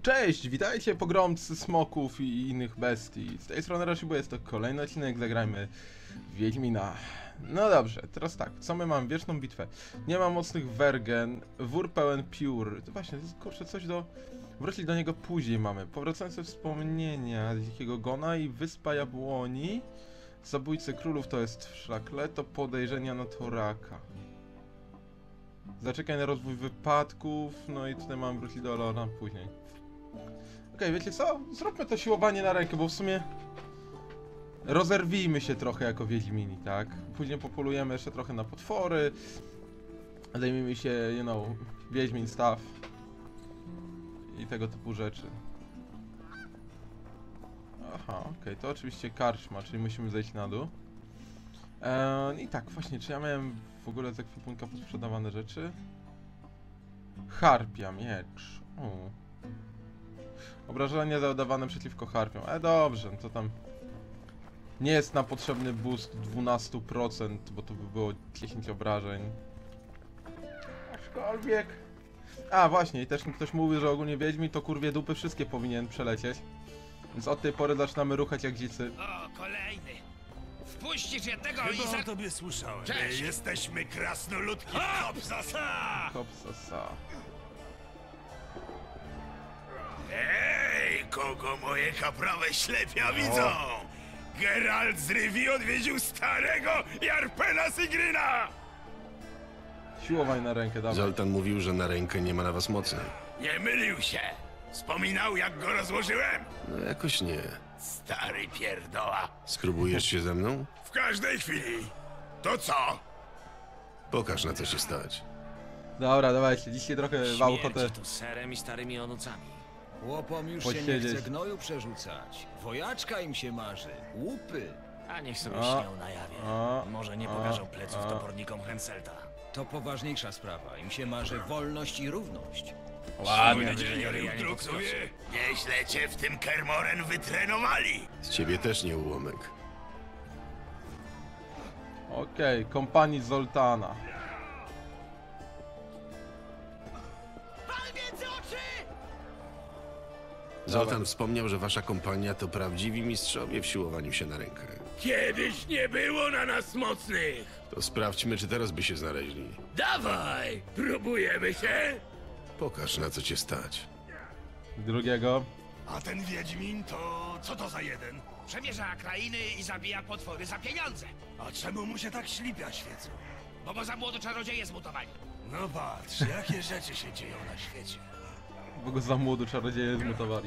Cześć, witajcie pogromcy smoków i innych bestii. Z tej strony Rashibu, jest to kolejny odcinek, zagrajmy w Wiedźmina. No dobrze, teraz tak, co my mamy? Wieczną bitwę. Nie ma mocnych wergen, wór pełen piór. To właśnie, to jest kurczę coś do... Wrócić do niego później mamy. Powracające wspomnienia Dzikiego Gona i Wyspa Jabłoni. Zabójcy królów to jest Szlakleto, podejrzenia na Toraka. Zaczekaj na rozwój wypadków, no i tutaj mam wrócić do Lorna później. Okej, wiecie co? Zróbmy to siłowanie na rękę, bo w sumie rozerwijmy się trochę jako Wiedźmini, tak? Później popolujemy jeszcze trochę na potwory. Zajmijmy się, you know, Wiedźmin stuff i tego typu rzeczy. Aha, okej, to oczywiście karczma, czyli musimy zejść na dół. I tak, właśnie, czy ja miałem w ogóle z ekwipunka posprzedawane rzeczy? Harpia, miecz. Obrażenia zadawane przeciwko harpiom. Dobrze, to tam nie jest nam potrzebny boost 12%, bo to by było 10 obrażeń. Aczkolwiek... A właśnie, i też ktoś mówił, że ogólnie Wiedźmin to kurwie dupy wszystkie powinien przelecieć. Więc od tej pory zaczynamy ruchać jak dzicy. O, kolejny! Wpuścisz jednego i Chyba o tobie słyszałem. Cześć! Jesteśmy krasnoludki Kopsasa! Kopsasa. Ej, kogo moje kaprawe ślepia widzą? Geralt z Rivii odwiedził starego Jarpena Sigryna! Siłowań na rękę, dawaj. Zoltan mówił, że na rękę nie ma na was mocy. Nie mylił się. Wspominał, jak go rozłożyłem? No jakoś nie. Stary pierdoła. Spróbujesz się ze mną? W każdej chwili. To co? Pokaż, na co się stać. Dobra, dawajcie, dzisiaj trochę mam ochotę. śmierdzi tu serem i starymi onucami. Chłopom już się nie Posiedzieć. chce gnoju przerzucać. Wojaczka im się marzy. Łupy. A niech sobie O, śnią na jawie. o, Może nie o, pokażą pleców o. topornikom Henselta. To poważniejsza sprawa. Im się marzy wolność i równość. Ładnie. Ja nie podskoczę. Nieźle cię w tym Kermoren wytrenowali. Z ciebie też nie ułomek. Okej, kompanii Zoltana. Zoltan wspomniał, że wasza kompania to prawdziwi mistrzowie w siłowaniu się na rękę. Kiedyś nie było na nas mocnych. To sprawdźmy, czy teraz by się znaleźli. Dawaj, próbujemy się? Pokaż, na co cię stać. Drugiego. A ten Wiedźmin to co to za jeden? Przemierza krainy i zabija potwory za pieniądze. A czemu mu się tak ślipia świecą? Bo go za młodo czarodzieje zmutowali. No patrz, jakie rzeczy się dzieją na świecie. Bo go za młodu czarodzieje zmutowali.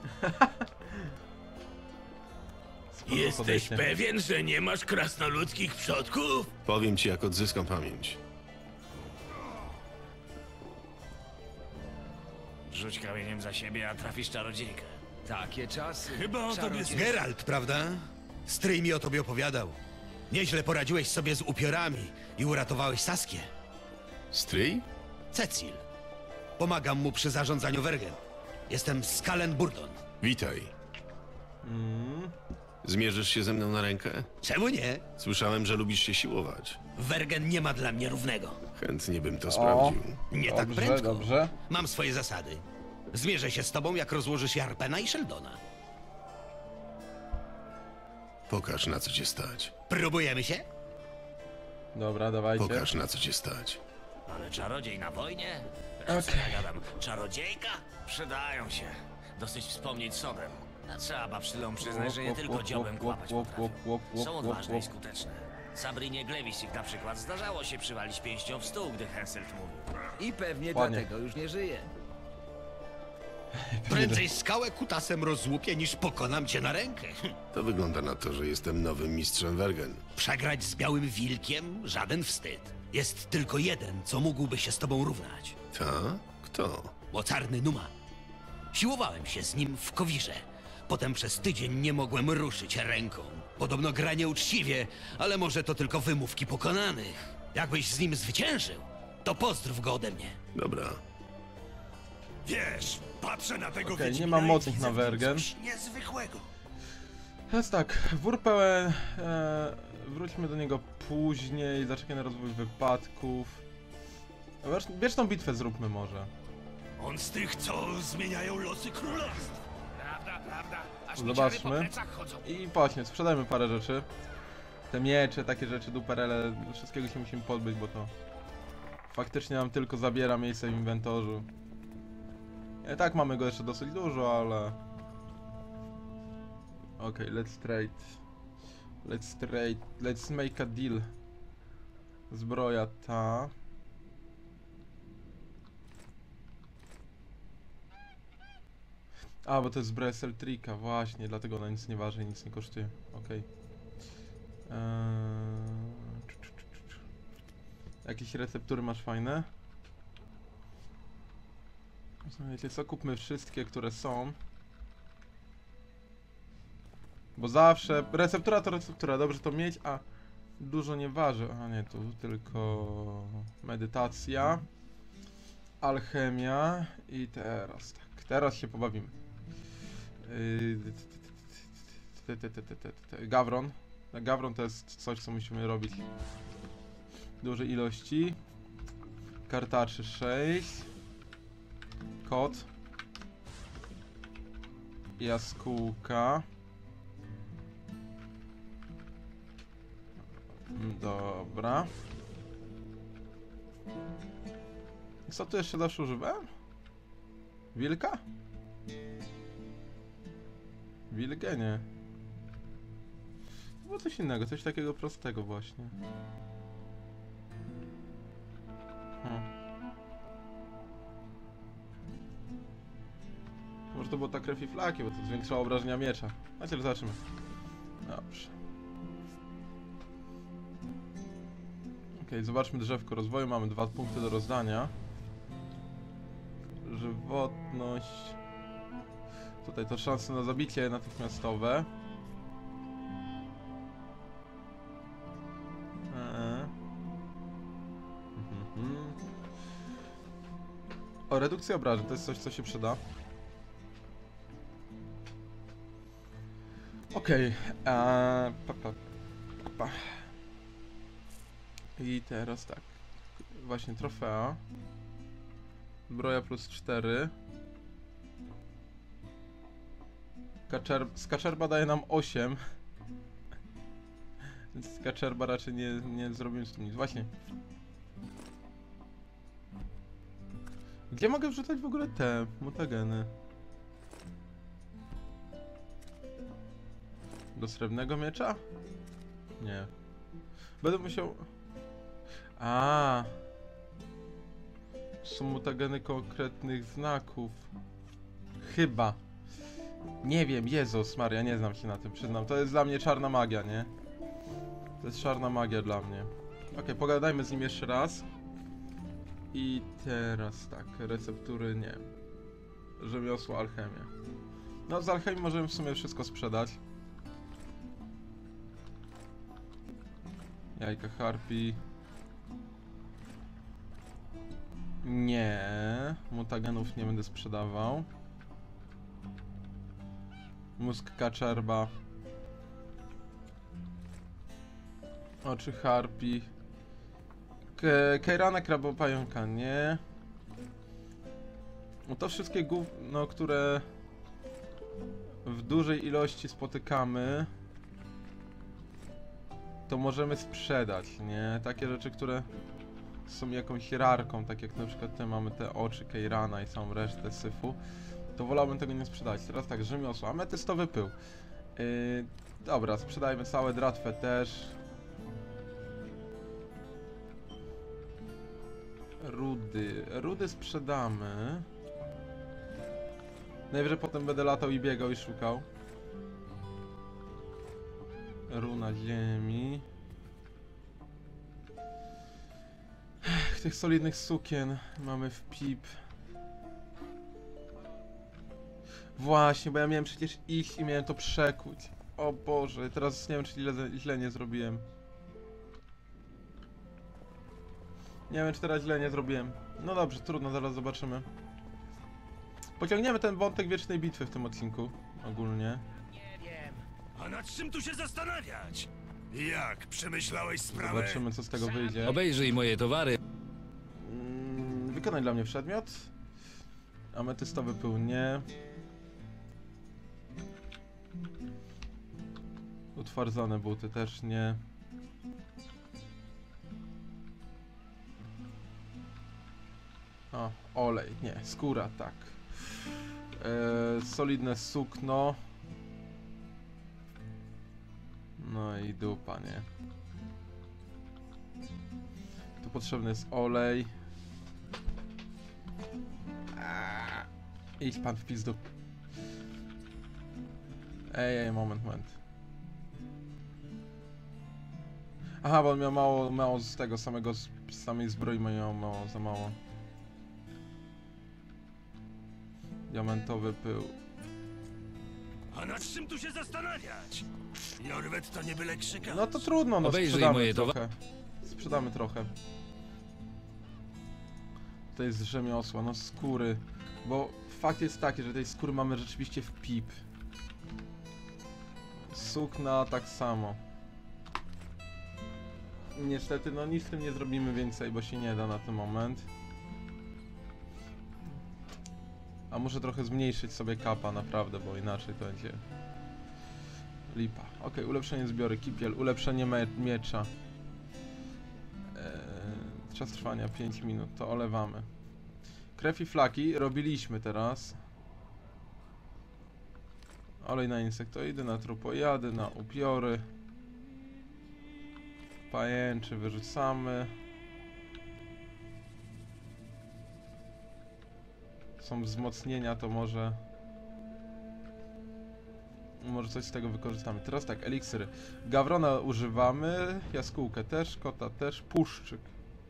Spoko podejście. pewien, że nie masz krasnoludzkich przodków? Powiem ci, jak odzyskam pamięć. Rzuć kamieniem za siebie, a trafisz czarodziejkę. Takie czasy. Chyba o tobie Czarodziej- Geralt, prawda? Stryj mi o tobie opowiadał. Nieźle poradziłeś sobie z upiorami i uratowałeś Saskię. Stryj? Cecil. Pomagam mu przy zarządzaniu Wergen. Jestem Skalen Burdon. Witaj. Zmierzysz się ze mną na rękę? Czemu nie? Słyszałem, że lubisz się siłować. W Wergen nie ma dla mnie równego. Chętnie bym to sprawdził. Nie tak Dobrze, prędko. dobrze. Mam swoje zasady. Zmierzę się z tobą, jak rozłożysz Jarpena i Sheldona. Pokaż, na co cię stać. Próbujemy się? Dobra, dawajcie. Pokaż, na co cię stać. Ale czarodziej na wojnie? Okej. Co ja gadam? Czarodziejka? Przydają się. Dosyć wspomnieć sobem. A trzeba babsztylom przyznać, że nie tylko dziobem kłapać potrafią. Są odważne i skuteczne. Sabrinie Glewisik na przykład zdarzało się przywalić pięścią w stół, gdy Henselt mówił. I pewnie Panie. dlatego już nie żyje. Prędzej skałę kutasem rozłupię, niż pokonam cię na rękę. To wygląda na to, że jestem nowym mistrzem Wergen. Przegrać z Białym Wilkiem? Żaden wstyd. Jest tylko jeden, co mógłby się z tobą równać. Ta? Kto? Mocarny Numa. Siłowałem się z nim w Kowirze. Potem przez tydzień nie mogłem ruszyć ręką. Podobno gra nieuczciwie, ale może to tylko wymówki pokonanych. Jakbyś z nim zwyciężył, to pozdrów go ode mnie. Dobra. Wiesz, patrzę na tego Okej, nie Wiedźmina ma i mocnych widzę na w nim Wergen. coś niezwykłego. Jest tak, wór pełen, wróćmy do niego później, zaczekaj na rozwój wypadków. Wieczną bitwę zróbmy może. On z tych, co zmieniają losy królestw. Prawda, prawda. Aż Zobaczmy. I właśnie, sprzedajmy parę rzeczy. Te miecze, takie rzeczy, duperele, wszystkiego się musimy pozbyć, bo to faktycznie nam tylko zabiera miejsce w inwentorzu. I tak mamy go jeszcze dosyć dużo, ale... Okej, let's trade. Let's make a deal. Zbroja ta. A, bo to jest zbroja Seltrika, właśnie, dlatego ona nic nie waży i nic nie kosztuje. Okej. Jakieś receptury masz fajne? Wiecie co, kupmy wszystkie, które są. Bo zawsze... Receptura to receptura, dobrze to mieć, a dużo nie waży. A nie, tu tylko... Medytacja. Alchemia. I teraz tak, teraz się pobawimy. Gawron. Gawron to jest coś, co musimy robić w dużej ilości. Kartaczy 6. Kot. Jaskółka. Dobra. I co tu jeszcze zawsze używałem? Wilka? Wilkę nie. Było coś innego, coś takiego prostego właśnie. Może to było ta krew i flaki, bo to zwiększało obrażenia miecza. Znaczy, zobaczymy. Dobrze. Okej, zobaczmy drzewko rozwoju. Mamy 2 punkty do rozdania. Żywotność. Tutaj to szanse na zabicie natychmiastowe. O, redukcja obrażeń, to jest coś, co się przyda. Okej, I teraz tak. Właśnie trofea. Zbroja plus 4. Skaczerba daje nam 8. Więc skaczerba raczej nie zrobimy z tym nic. Właśnie. Gdzie mogę wrzucać w ogóle te mutageny? Do srebrnego miecza? Nie. Będę musiał... Są mutageny konkretnych znaków. Chyba. Nie wiem, Jezus Maria, nie znam się na tym, przyznam. To jest dla mnie czarna magia, nie? To jest czarna magia dla mnie. Okej, pogadajmy z nim jeszcze raz. I teraz tak, receptury nie. Rzemiosło, alchemia. No z alchemii możemy w sumie wszystko sprzedać. Jajka harpii. Nie, mutagenów nie będę sprzedawał. Mózg kaczerba. Oczy harpii. Kejrana krabopająka, nie. No to wszystkie gówno, które w dużej ilości spotykamy, to możemy sprzedać, nie? Takie rzeczy, które są jakąś rarką, tak jak na przykład te mamy te oczy Kejrana i całą resztę syfu, to wolałbym tego nie sprzedać. Teraz tak, rzemiosło, ametystowy pył. Dobra, sprzedajmy całe dratwę też. Rudy sprzedamy. Najwyżej potem będę latał i biegał i szukał. Runa ziemi. Tych solidnych sukien mamy w pip. Właśnie, bo ja miałem przecież iść i miałem to przekuć. O Boże, teraz nie wiem, czy źle nie zrobiłem. Nie wiem, czy teraz źle nie zrobiłem. No dobrze, trudno, zaraz zobaczymy. Pociągniemy ten wątek wiecznej bitwy w tym odcinku. Ogólnie. A nad czym tu się zastanawiać? Jak? Przemyślałeś sprawę? Zobaczymy, co z tego wyjdzie. Obejrzyj moje towary. Wykonaj dla mnie przedmiot. Ametystowy pył nie. Utwardzone buty też nie. O, olej, nie, skóra, tak. Solidne sukno. No i dupa, nie. Tu potrzebny jest olej. Idź pan w pizdu. Ej, moment. Aha, bo on miał mało z tego samego, z samej zbroi miał mało, za mało. Diamentowy pył. A nad czym tu się zastanawiać? Jorwet to nie byle krzyka. No to trudno, no Obejrzyj sprzedamy moje trochę. Sprzedamy trochę. To jest rzemiosła, no skóry. Bo fakt jest taki, że tej skóry mamy rzeczywiście w pip. Sukna tak samo. Niestety, no nic z tym nie zrobimy więcej, bo się nie da na ten moment. A muszę trochę zmniejszyć sobie kapa, naprawdę, bo inaczej to będzie lipa. Okej, ulepszenie zbiory, kipiel, ulepszenie miecza. Czas trwania 5 minut, to olewamy. Krew i flaki robiliśmy teraz. Olej na insektoidy, na trupojady, na upiory. Pajęczy wyrzucamy. Są wzmocnienia, to może coś z tego wykorzystamy. Teraz tak, eliksiry. Gawrona używamy, jaskółkę też, kota też, puszczyk.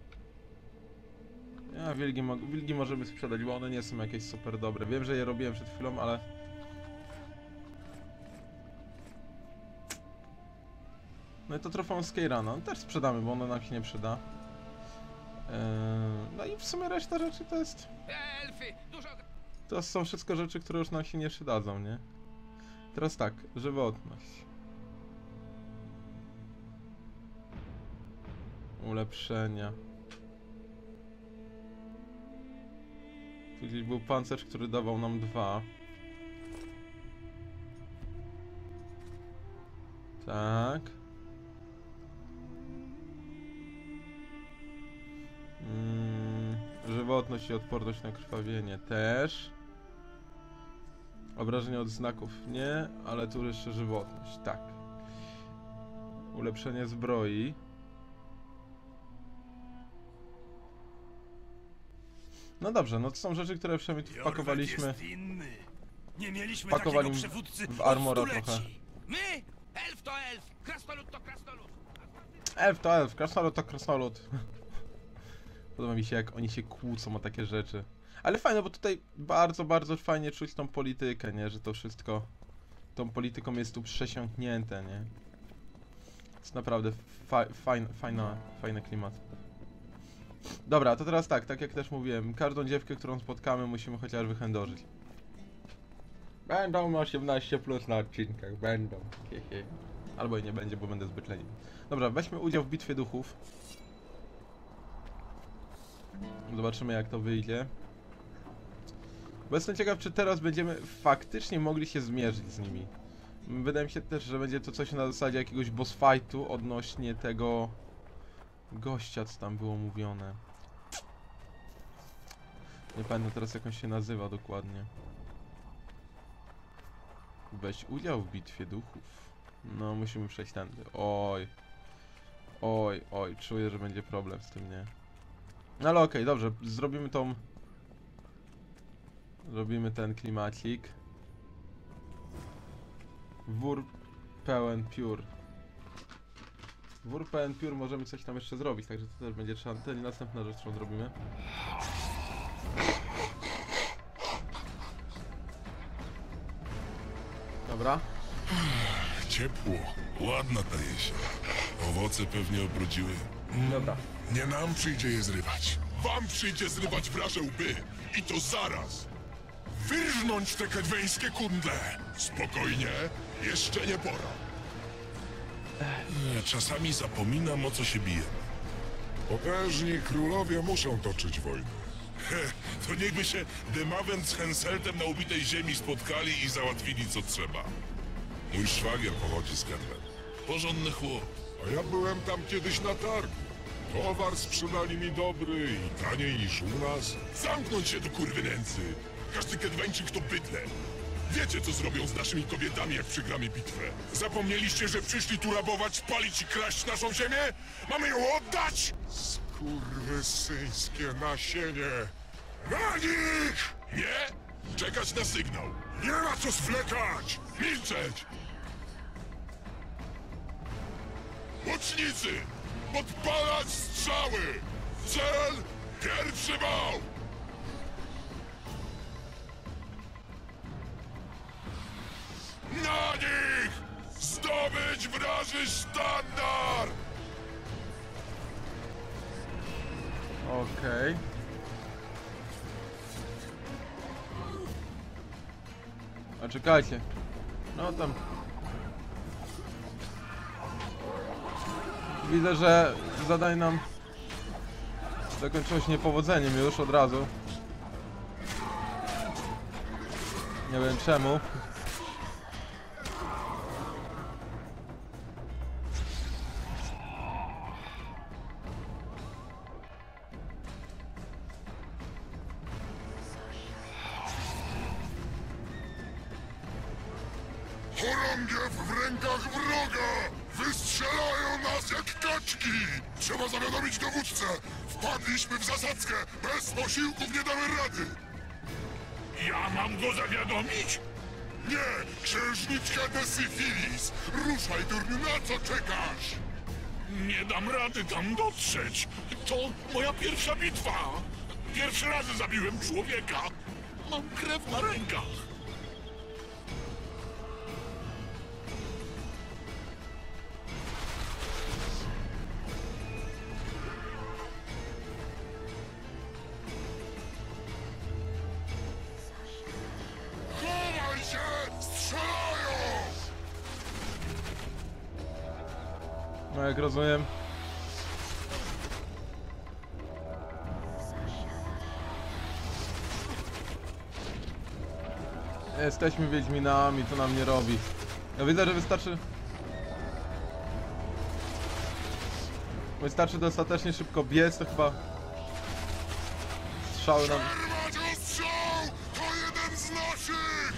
Ja wilgi możemy sprzedać, bo one nie są jakieś super dobre. Wiem, że je robiłem przed chwilą, ale... No i to trofeum z Keirana, no też sprzedamy, bo ono nam się nie przyda. No i w sumie reszta rzeczy to jest... To są wszystko rzeczy, które już nam się nie przydadzą, nie? Teraz tak, żywotność. Ulepszenia. Tu gdzieś był pancerz, który dawał nam 2. Tak. Żywotność i odporność na krwawienie też. Obrażenia od znaków nie, ale tu jeszcze żywotność, tak. Ulepszenie zbroi. No dobrze, no to są rzeczy, które przynajmniej tu wpakowaliśmy. Jorwet jest inny. Nie mieliśmy Wpakowali takiego przywódcy w armora od stuleci. trochę. My? Elf to elf, krasnolud to krasnolud. Elf to elf, krasnolud to krasnolud. Podoba mi się, jak oni się kłócą o takie rzeczy. Ale fajne, bo tutaj bardzo fajnie czuć tą politykę, nie? Że to wszystko tą polityką jest tu przesiąknięte, nie? Jest naprawdę fajny klimat. Dobra, to teraz tak jak też mówiłem, każdą dziewkę, którą spotkamy, musimy chociaż wychędożyć. Będą 18+ na odcinkach, będą. Albo i nie będzie, bo będę zbyt leniwy. Dobra, weźmy udział w bitwie duchów. Zobaczymy, jak to wyjdzie. Bo jestem ciekaw, czy teraz będziemy faktycznie mogli się zmierzyć z nimi. Wydaje mi się też, że będzie to coś na zasadzie jakiegoś boss fightu odnośnie tego gościa, co tam było mówione. Nie pamiętam teraz, jak on się nazywa dokładnie. Weź udział w bitwie duchów. No, musimy przejść tędy. Oj, czuję, że będzie problem z tym, nie? No ale okej, dobrze, zrobimy ten klimacik. Wór pełen piór. Wór pełen piór, możemy coś tam jeszcze zrobić, także to też będzie trzeba. To nie następna rzecz, którą zrobimy. Dobra. Ciepło, ładna ta jesień. Owoce pewnie obrodziły. Dobra. Nie nam przyjdzie je zrywać. Wam przyjdzie zrywać wraże łby. I to zaraz. Wyrżnąć te kedweńskie kundle. Spokojnie, jeszcze nie pora. Czasami zapominam, o co się bije. Potężni królowie muszą toczyć wojnę. To niechby się Demawend z Henseltem na ubitej ziemi spotkali i załatwili co trzeba. Mój szwagier pochodzi z Kedwen. Porządny chłop. A ja byłem tam kiedyś na targu. Towar sprzedali mi dobry i taniej niż u nas. Zamknąć się do kurwy nędzy. Każdy Kedweńczyk to bydlę. Wiecie, co zrobią z naszymi kobietami, jak przegramy bitwę? Zapomnieliście, że przyszli tu rabować, palić i kraść naszą ziemię? Mamy ją oddać? Skurwysyńskie nasienie! Na nich! Nie? Czekać na sygnał. Nie ma co zwlekać! Milczeć! Łucznicy! Podpalać strzały! Cel! Pierwszy wał! Na nich! Zdobyć wraży sztandar! Okej. A czekajcie. No tam. Widzę, że zadanie nam zakończyło się niepowodzeniem już od razu. Nie wiem czemu. Chorągiew w rękach wroga! Wystrzelają nas jak kaczki! Trzeba zawiadomić dowódcę! Wpadliśmy w zasadzkę! Bez posiłków nie damy rady! Ja mam go zawiadomić? Nie! Księżniczka de Syfilis! Ruszaj, durniu, na co czekasz? Nie dam rady tam dotrzeć! To moja pierwsza bitwa! Pierwszy raz zabiłem człowieka! Mam krew na rękach! No jak rozumiem. Jesteśmy wiedźminami, to nam nie robi. Ja widzę, że wystarczy dostatecznie szybko biec, to chyba strzały nam... Przerwać ostrzał! To jeden z naszych!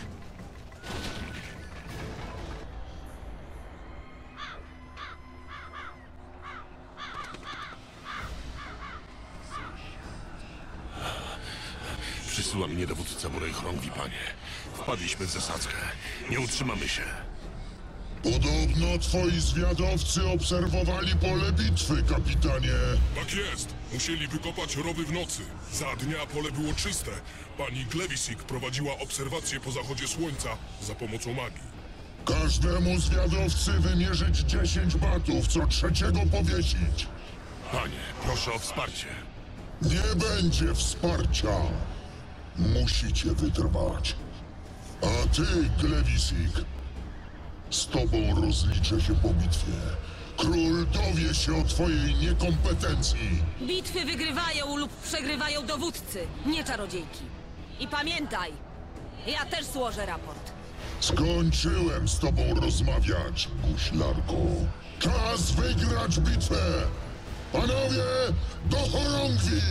Przysyła mnie dowódca moich rąk, panie. Wpadliśmy w zasadzkę. Nie utrzymamy się. Podobno twoi zwiadowcy obserwowali pole bitwy, kapitanie. Tak jest. Musieli wykopać rowy w nocy. Za dnia pole było czyste. Pani Glewisik prowadziła obserwacje po zachodzie słońca za pomocą magii. Każdemu zwiadowcy wymierzyć 10 batów, co trzeciego powiesić. Panie, proszę o wsparcie. Nie będzie wsparcia. Musicie wytrwać. A ty, Glewisik, z tobą rozliczę się po bitwie. Król dowie się o twojej niekompetencji. Bitwy wygrywają lub przegrywają dowódcy, nie czarodziejki. I pamiętaj, ja też złożę raport. Skończyłem z tobą rozmawiać, guślarko. Czas wygrać bitwę! Panowie, do chorągwi!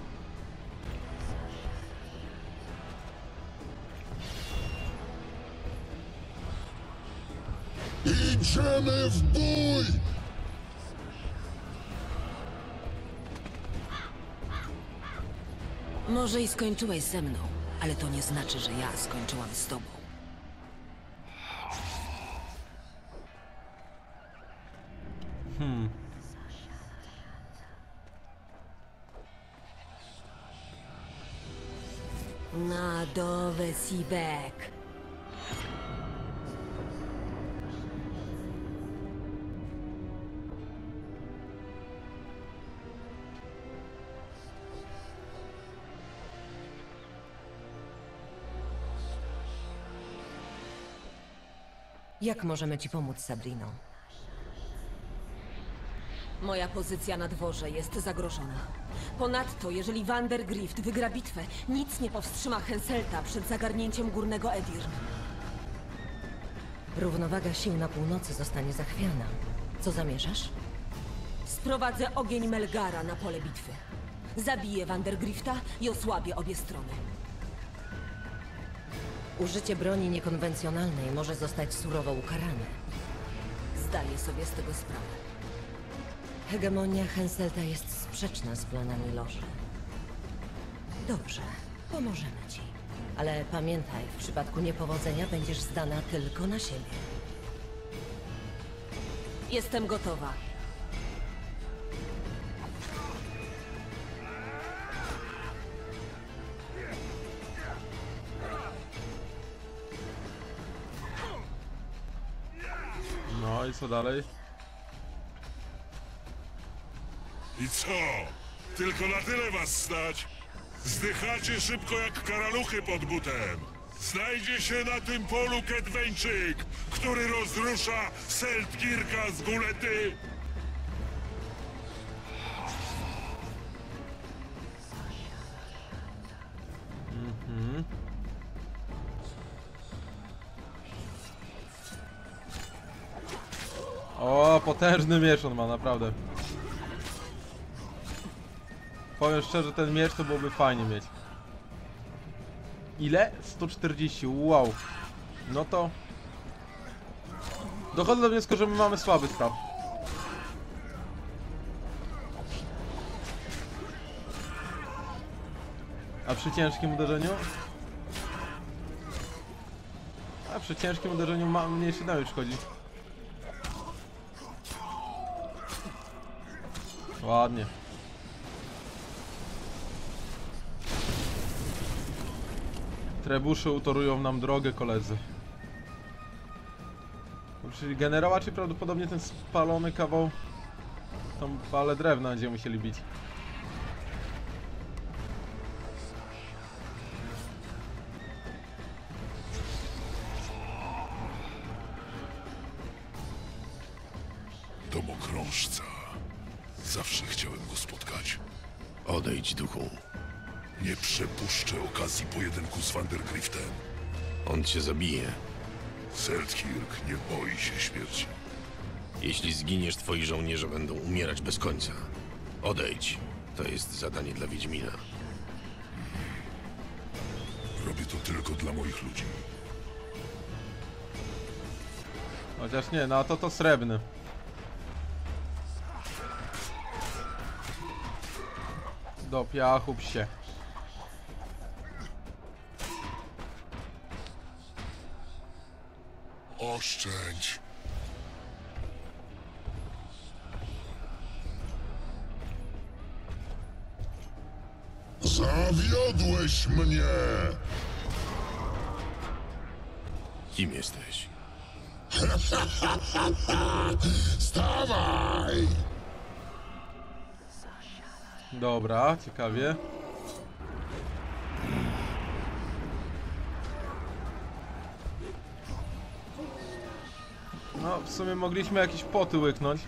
Idziemy w bój! Może i skończyłeś ze mną, ale to nie znaczy, że ja skończyłam z tobą. Na dowę Sibek. Jak możemy ci pomóc, Sabrino? Moja pozycja na dworze jest zagrożona. Ponadto, jeżeli Vandergrift wygra bitwę, nic nie powstrzyma Henselta przed zagarnięciem Górnego Edirn. Równowaga sił na północy zostanie zachwiana. Co zamierzasz? Sprowadzę ogień Melgara na pole bitwy. Zabiję Vandergrifta i osłabię obie strony. Użycie broni niekonwencjonalnej może zostać surowo ukarane. Zdaję sobie z tego sprawę. Hegemonia Henselta jest sprzeczna z planami Loży. Dobrze, pomożemy ci. Ale pamiętaj, w przypadku niepowodzenia będziesz zdana tylko na siebie. Jestem gotowa. No i co dalej? I co? Tylko na tyle was stać? Zdychacie szybko jak karaluchy pod butem. Znajdzie się na tym polu Kedweńczyk, który rozrusza Seltkirka z Gulety. O, potężny miecz on ma, naprawdę. Powiem szczerze, ten miecz to byłoby fajnie mieć. Ile? 140, wow. No to... Dochodzę do wniosku, że my mamy słaby staw. A przy ciężkim uderzeniu? A przy ciężkim uderzeniu mniejszy damage wchodzi. Ładnie. Trebusze utorują nam drogę, koledzy. Czyli generała, czy prawdopodobnie ten spalony kawał... Tą palę drewna będziemy musieli bić. Domokrążca. Zawsze chciałem go spotkać. Odejdź, duchu. Nie przepuszczę okazji pojedynku z Vandergriftem. On cię zabije. Seltkirk nie boi się śmierci. Jeśli zginiesz, twoi żołnierze będą umierać bez końca. Odejdź. To jest zadanie dla Wiedźmina. Robię to tylko dla moich ludzi. Chociaż nie, no to srebrny. Do piachu psie. Oszczędź. Zawiodłeś mnie! Kim jesteś? Stawaj! Dobra, ciekawie. No, w sumie mogliśmy jakieś poty łyknąć.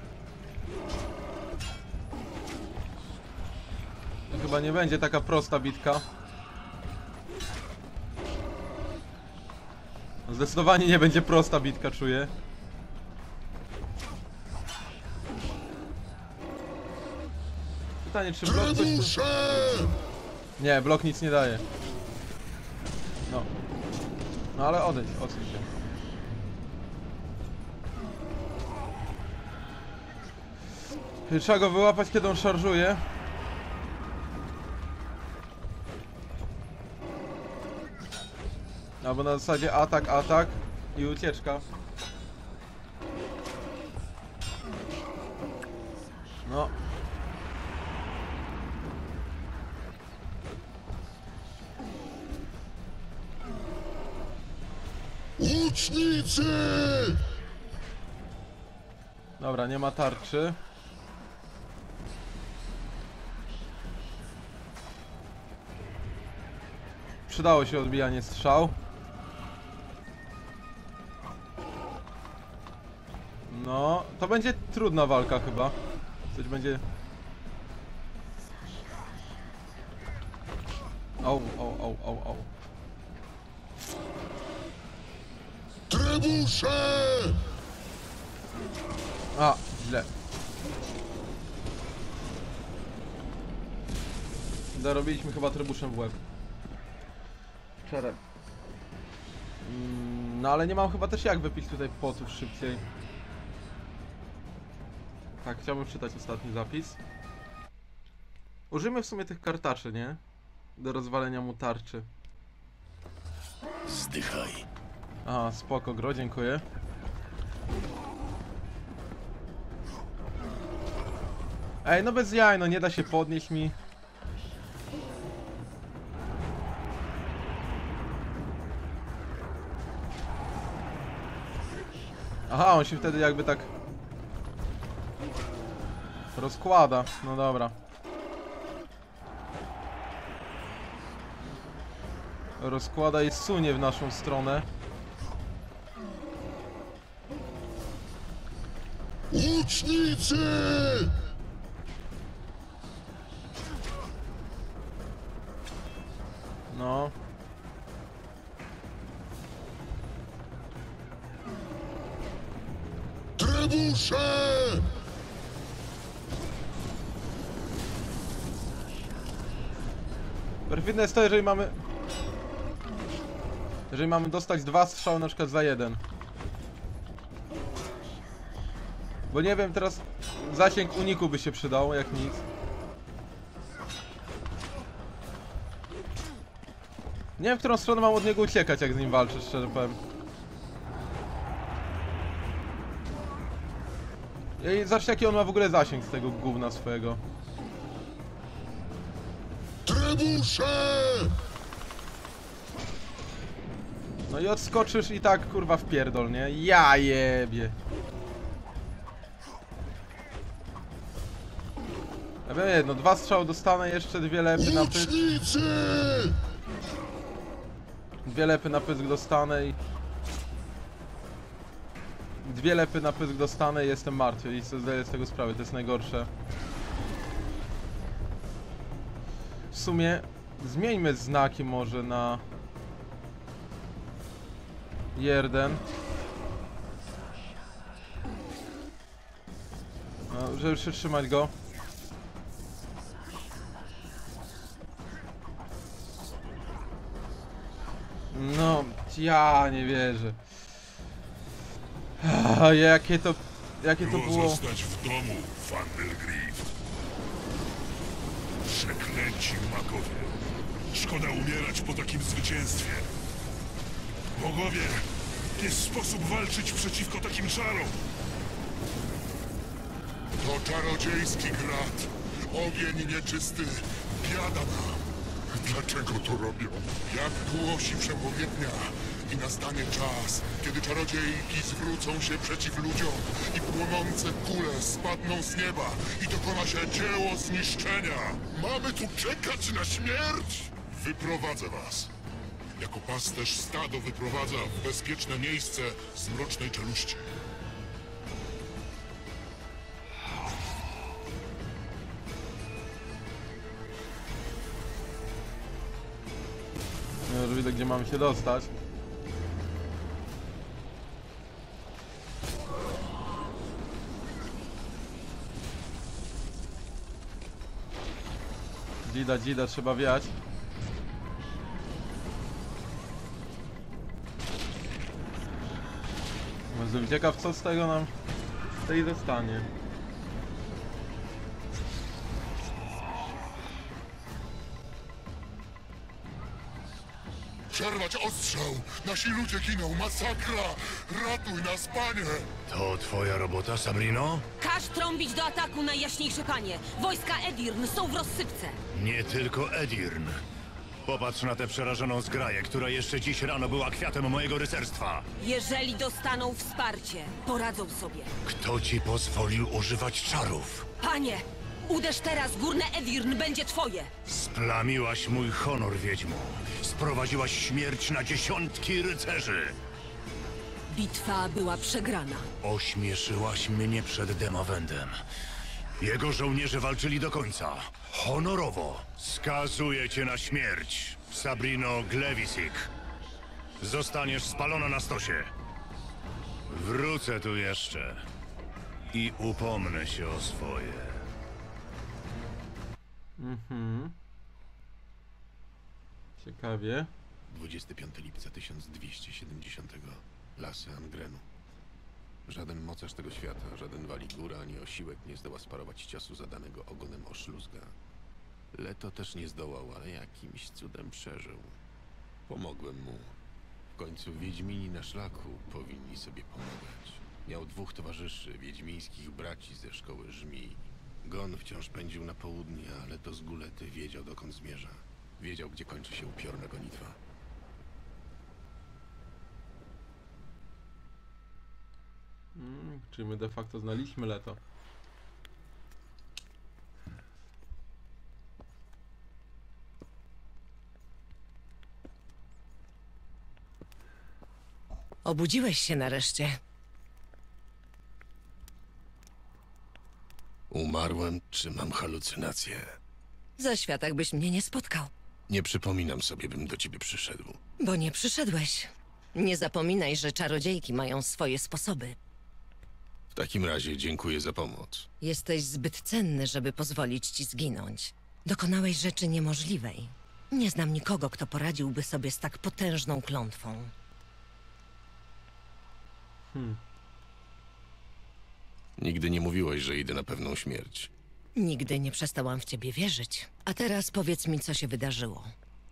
To chyba nie będzie taka prosta bitka. Zdecydowanie nie będzie prosta bitka, czuję. Pytanie, czy blok coś... Trebusze! Nie, blok nic nie daje. No. No ale odejdź, odsuń się. Trzeba go wyłapać, kiedy on szarżuje. Albo na zasadzie atak i ucieczka. No. Łucznicy! Dobra, nie ma tarczy. Przydało się odbijanie strzał. No, to będzie trudna walka chyba. Coś będzie... O. Trybusze! A, źle. Zarobiliśmy chyba trybuszem w łeb. Czerep. No ale nie mam chyba też jak wypić tutaj potów szybciej. Tak, chciałbym czytać ostatni zapis. Użyjmy w sumie tych kartaczy, nie? Do rozwalenia mu tarczy. Zdychaj. Aha, spoko, gro, dziękuję. Ej, no bez jaj, no nie da się podnieść mi. Aha, on się wtedy jakby tak rozkłada, no dobra. Rozkłada i sunie w naszą stronę. Łucznicy! No. Trybusze! Perfidne jest to, jeżeli mamy dostać 2 strzały na przykład za 1. Bo nie wiem, teraz zasięg uniku by się przydał, jak nic. Nie wiem, w którą stronę mam od niego uciekać, jak z nim walczę, szczerze powiem. I zobaczcie, jaki on ma w ogóle zasięg z tego gówna swojego. Trybusze! No i odskoczysz i tak, kurwa, w pierdol, nie? Ja jebie. Ja wiem jedno, 2 strzały dostanę, jeszcze 2 lepy na pysk. Łucznicy! 2 lepy na pysk dostanę i... 2 lepy na pysk dostanę i jestem martwy i sobie zdaję z tego sprawę, to jest najgorsze. W sumie zmieńmy znaki może na... Jeden. No, żeby przytrzymać go. No, ja nie wierzę. Jakie to było... Zostać w domu, Vandergrift. Przeklęci magowie. Szkoda umierać po takim zwycięstwie. Bogowie, jest sposób walczyć przeciwko takim czarom. To czarodziejski grat. Ogień nieczysty. Biada nam. Dlaczego to robią? Jak głosi przepowiednia. I nastanie czas, kiedy czarodziejki zwrócą się przeciw ludziom i płonące kule spadną z nieba i dokona się dzieło zniszczenia. Mamy tu czekać na śmierć? Wyprowadzę was. Jako pasterz stado wyprowadza w bezpieczne miejsce z mrocznej czeluści. Ja już widzę, gdzie mamy się dostać. Dzida, trzeba wiać. Jestem ciekaw, co z tego nam tutaj zostanie. Przerwać ostrzał! Nasi ludzie giną! Masakra! Ratuj nas, panie! To twoja robota, Sabrino? Każ trąbić do ataku, najjaśniejszy panie! Wojska Edirn są w rozsypce! Nie tylko Edirn. Popatrz na tę przerażoną zgraję, która jeszcze dziś rano była kwiatem mojego rycerstwa. Jeżeli dostaną wsparcie, poradzą sobie. Kto ci pozwolił używać czarów? Panie! Uderz teraz, górne Edirn będzie twoje! Splamiłaś mój honor, wiedźmo. Sprowadziłaś śmierć na dziesiątki rycerzy. Bitwa była przegrana. Ośmieszyłaś mnie przed Demawendem. Jego żołnierze walczyli do końca. Honorowo. Skazuję cię na śmierć, Sabrino Glewisik. Zostaniesz spalona na stosie. Wrócę tu jeszcze i upomnę się o swoje. Ciekawie. 25 lipca 1270. Lasy Angrenu. Żaden mocarz tego świata, żaden Waligura ani Osiłek nie zdoła sparować ciosu zadanego ogonem Oszluzga. Leto też nie zdołał, ale jakimś cudem przeżył. Pomogłem mu. W końcu Wiedźmini na szlaku powinni sobie pomagać. Miał 2 towarzyszy, wiedźmińskich braci ze szkoły żmij. Gon wciąż pędził na południe, ale to z Gulety wiedział, dokąd zmierza. Wiedział, gdzie kończy się upiorna gonitwa. Czyli my de facto znaliśmy Leto. Obudziłeś się nareszcie. Umarłem, czy mam halucynacje? Za światach byś mnie nie spotkał. Nie przypominam sobie, bym do ciebie przyszedł. Bo nie przyszedłeś. Nie zapominaj, że czarodziejki mają swoje sposoby. W takim razie dziękuję za pomoc. Jesteś zbyt cenny, żeby pozwolić ci zginąć. Dokonałeś rzeczy niemożliwej. Nie znam nikogo, kto poradziłby sobie z tak potężną klątwą. Nigdy nie mówiłeś, że idę na pewną śmierć. Nigdy nie przestałam w ciebie wierzyć. A teraz powiedz mi, co się wydarzyło.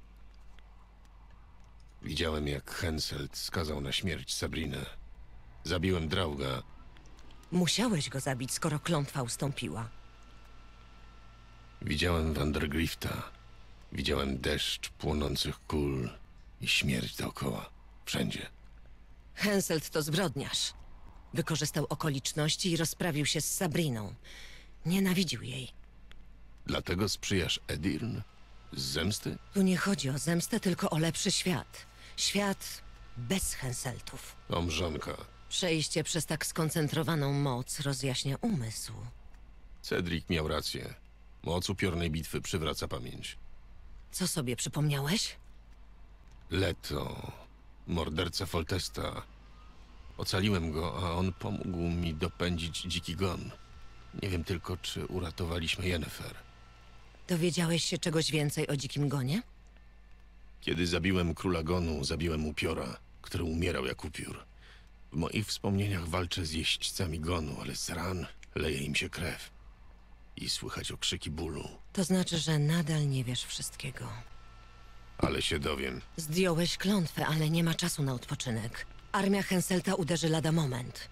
Widziałem, jak Henselt skazał na śmierć Sabrinę. Zabiłem Drauga. Musiałeś go zabić, skoro klątwa ustąpiła. Widziałem Vandergrifta. Widziałem deszcz płonących kul i śmierć dookoła. Wszędzie. Henselt to zbrodniarz. Wykorzystał okoliczności i rozprawił się z Sabriną. Nienawidził jej. Dlatego sprzyjasz Edirn? Z zemsty? Tu nie chodzi o zemstę, tylko o lepszy świat. Świat bez Henseltów. O mrzonka. Przejście przez tak skoncentrowaną moc rozjaśnia umysł. Cedric miał rację. Moc upiornej bitwy przywraca pamięć. Co sobie przypomniałeś? Leto. Morderca Foltesta. Ocaliłem go, a on pomógł mi dopędzić dziki gon. Nie wiem tylko, czy uratowaliśmy Yennefer. Dowiedziałeś się czegoś więcej o dzikim gonie? Kiedy zabiłem króla gonu, zabiłem upiora, który umierał jak upiór. W moich wspomnieniach walczę z jeźdźcami gonu, ale z ran leje im się krew. I słychać okrzyki bólu. To znaczy, że nadal nie wiesz wszystkiego. Ale się dowiem. Zdjąłeś klątwę, ale nie ma czasu na odpoczynek. Armia Henselta uderzy lada moment.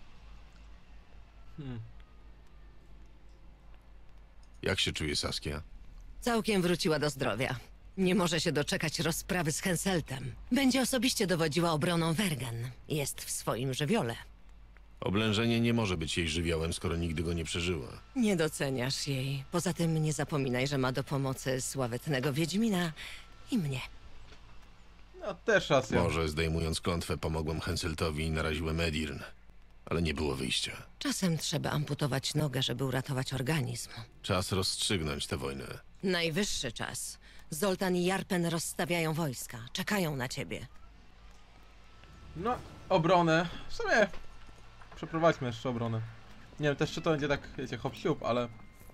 Jak się czuje Saskia? Całkiem wróciła do zdrowia. Nie może się doczekać rozprawy z Henseltem. Będzie osobiście dowodziła obroną Wergen. Jest w swoim żywiole. Oblężenie nie może być jej żywiołem, skoro nigdy go nie przeżyła. Nie doceniasz jej. Poza tym nie zapominaj, że ma do pomocy sławetnego Wiedźmina i mnie. No też racja. Może zdejmując klątwę pomogłem Henseltowi i naraziłem Edirn, ale nie było wyjścia. Czasem trzeba amputować nogę, żeby uratować organizm. Czas rozstrzygnąć tę wojnę. Najwyższy czas. Zoltan i Jarpen rozstawiają wojska. Czekają na ciebie. No, obronę. W sumie przeprowadźmy jeszcze obronę. Nie wiem też, czy to będzie tak, wiecie, hop-siup, ale...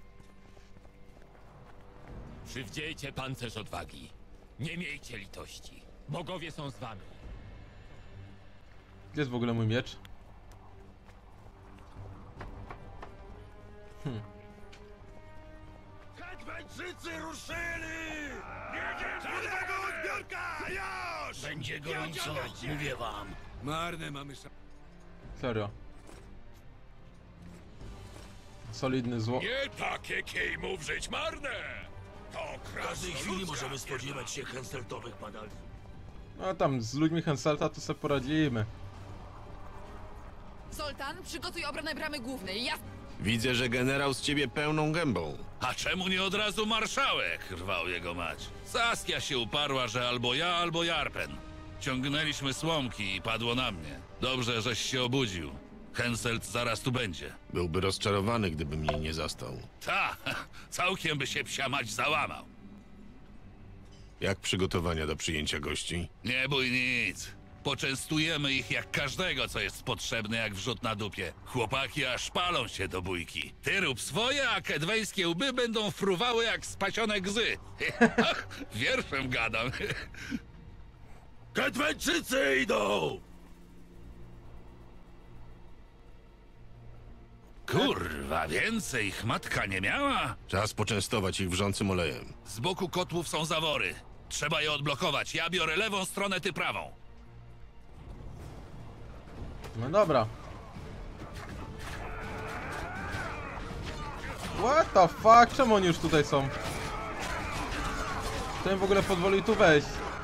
Przywdziejcie pancerz odwagi. Nie miejcie litości. Bogowie są z wami. Gdzie jest w ogóle mój miecz? Kadwańczycy ruszyli! Czarnego zbiorka! Już! Będzie gorąco, mówię wam. Marne mamy Serio. Solidny zło... Nie takie kejmów żyć marne! To W każdej chwili możemy spodziewać się Henseltowych padalców. No tam, z ludźmi Henselta to sobie poradzimy. Zoltan, przygotuj obronę bramy głównej. Ja... Widzę, że generał z ciebie pełną gębą. A czemu nie od razu marszałek? Rwał jego mać. Saskia się uparła, że albo ja, albo Jarpen. Ciągnęliśmy słomki i padło na mnie. Dobrze, żeś się obudził. Henselt zaraz tu będzie. Byłby rozczarowany, gdyby mnie nie zastał. Ta, całkiem by się psia mać załamał. Jak przygotowania do przyjęcia gości? Nie bój nic. Poczęstujemy ich jak każdego, co jest potrzebne jak wrzut na dupie. Chłopaki aż palą się do bójki. Ty rób swoje, a kedwejskie łby będą fruwały jak spasione gzy. Wierszem gadam. Kedweńczycy idą! Kurwa, więcej ich matka nie miała? Czas poczęstować ich wrzącym olejem. Z boku kotłów są zawory. Trzeba je odblokować. Ja biorę lewą stronę, ty prawą. No dobra. What the fuck? Czemu oni już tutaj są? Kto im w ogóle pozwolił tu wejść?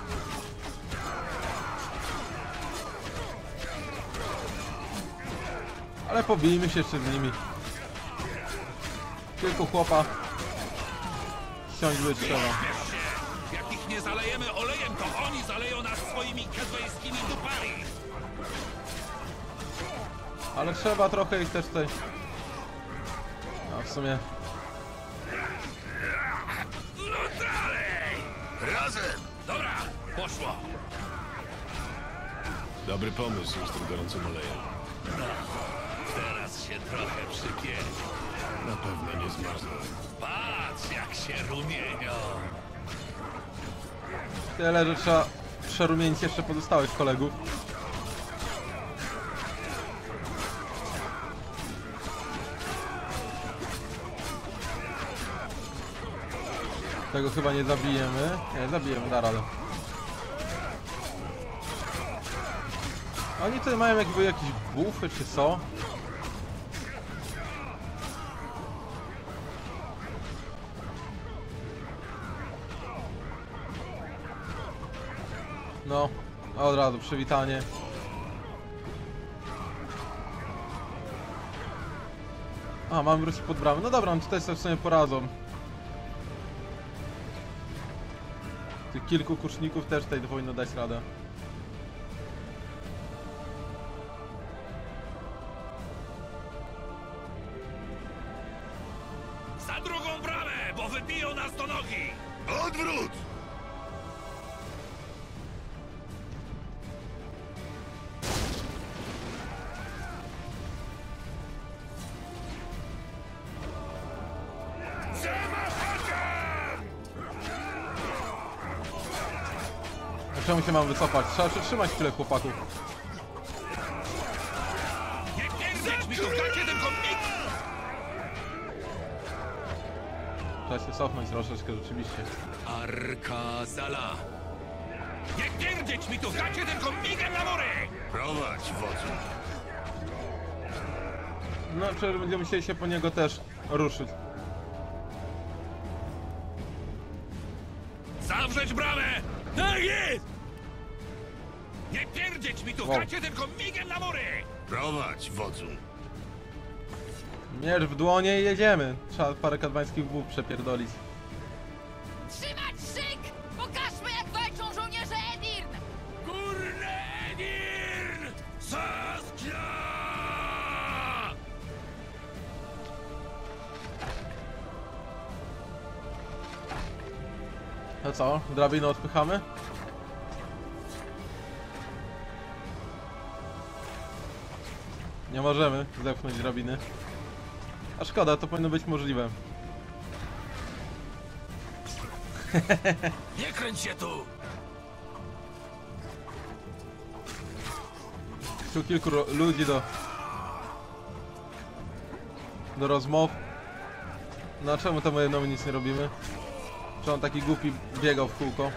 Ale pobijmy się jeszcze z nimi. Tylko chłopa. Ściągnąć trzeba. Jak ich nie zalejemy olejem, to oni zaleją nas swoimi kedwejskimi dupami. Ale trzeba trochę ich też tutaj... A w sumie... No dalej! Razem! Dobra, poszło. Dobry pomysł z tym gorącym olejem. No, teraz się trochę przypięć. Na pewno nie zmarzną. Patrz, jak się rumienią. Tyle, że trzeba przerumienić jeszcze pozostałych kolegów. Tego chyba nie zabijemy. Nie, zabijemy, da radę. Oni tutaj mają jakby jakieś bufy czy co? No, od razu przywitanie. A, mamy wrócić pod bramę. No dobra, no tutaj sobie w sumie poradzą. Tych kilku kuszników też tutaj powinno dać radę. Za drugą bramę, bo wybiją nas do nogi! Odwrót! Czemu się mam wycofać? Trzeba przytrzymać chwilę chłopaków. Nie pierdź mi tu w gacie, tylko mig! Trzeba się cofnąć troszeczkę rzeczywiście. Arkazala! Nie pierdź mi tu w gacie, tylko migiem na mury! Prowadź, wodzu. No, przecież będziemy musieli się po niego też ruszyć. Zawrzeć bramę! Tak jest! Nie pierdzieć mi tu w gacie, tylko migiem na mury! Prowadź, wodzu. Miecz w dłonie i jedziemy. Trzeba parę kadwańskich włów przepierdolić. Trzymać szyk! Pokażmy, jak walczą żołnierze Edirn! Górny Edirn! Saskia! To co? Drabinę odpychamy? Nie możemy zepchnąć drabiny. A szkoda, to powinno być możliwe. Nie kręć się tu! Tu kilku ludzi do rozmów. No a czemu temu jednomu nic nie robimy? Czy on taki głupi biegał w kółko?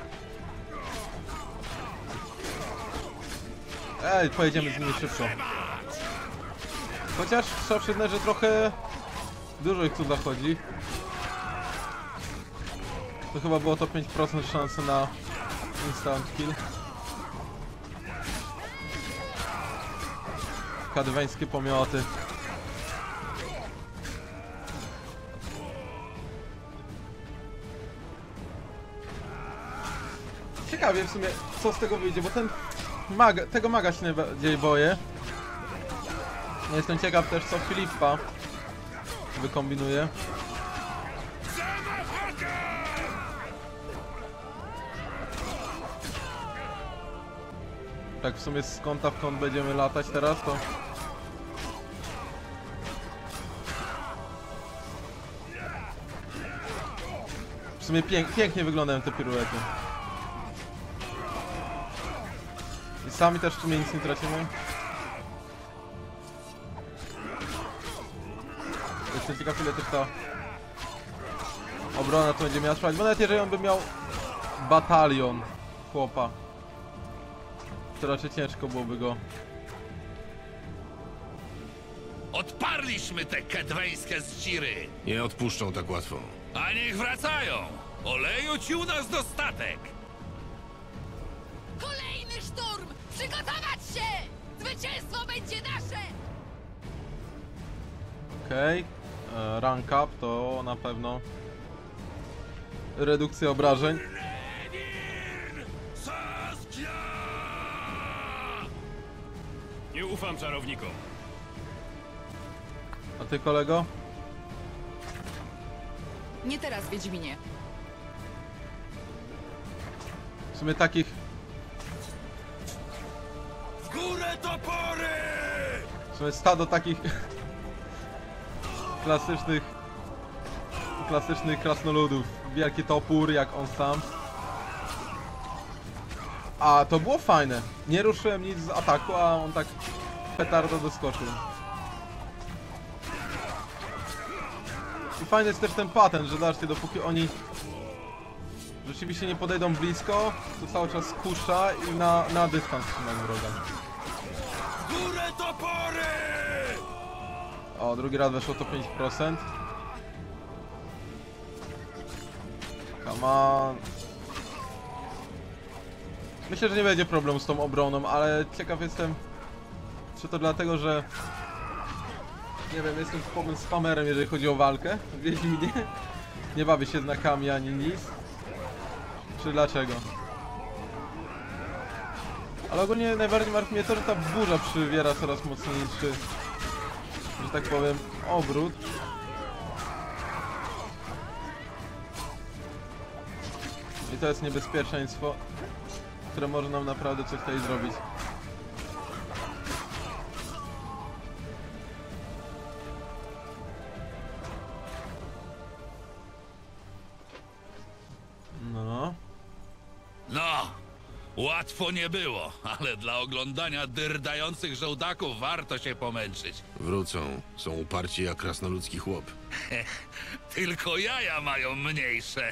Ej, pojedziemy z nimi szybko. Chociaż trzeba przyznać, że trochę dużo ich tu zachodzi. To chyba było to 5% szansy na instant kill. Kadwańskie pomioty. Ciekawie w sumie, co z tego wyjdzie, bo tego maga się najbardziej boję. Jestem ciekaw też, co Filipa wykombinuje. Tak w sumie z kąta w kąt będziemy latać teraz, to... W sumie pięknie wyglądają te piruety. I sami też w sumie nic nie tracimy. Jestem ciekaw, ile też ta obrona tu będzie miała trwać, bo nawet jeżeli on by miał batalion chłopa, to raczej ciężko byłoby go. Odparliśmy te kedweńskie zdziry. Nie odpuszczą tak łatwo. A niech wracają! Oleju ci u nas dostatek! Kolejny szturm! Przygotować się! Zwycięstwo będzie nasze! Okej. Rank up to na pewno redukcja obrażeń. Nie ufam czarownikom. A ty, kolego? Nie teraz, Wiedźminie. W sumie takich... W górę topory! W sumie stado takich... klasycznych krasnoludów. Wielki topór, jak on sam. A, to było fajne. Nie ruszyłem nic z ataku, a on tak petardo doskoczył. I fajny jest też ten patent, że zobaczcie, dopóki oni rzeczywiście nie podejdą blisko, to cały czas skusza i na dystans trzyma wroga. W górę topory! O, drugi raz weszło to 5%. Come on. Myślę, że nie będzie problemu z tą obroną, ale ciekaw jestem, czy to dlatego, że nie wiem, jestem typowym spamerem, jeżeli chodzi o walkę w Wiedźminie. Nie bawię się znakami ani nic. Czy dlaczego? Ale ogólnie najbardziej martwi mnie to, że ta burza przybiera coraz mocniejszy, że tak powiem, obrót. I to jest niebezpieczeństwo, które może nam naprawdę coś tutaj zrobić. No, łatwo nie było, ale dla oglądania dyrdających żołdaków warto się pomęczyć. Wrócą. Są uparci jak krasnoludzki chłop. Tylko jaja mają mniejsze.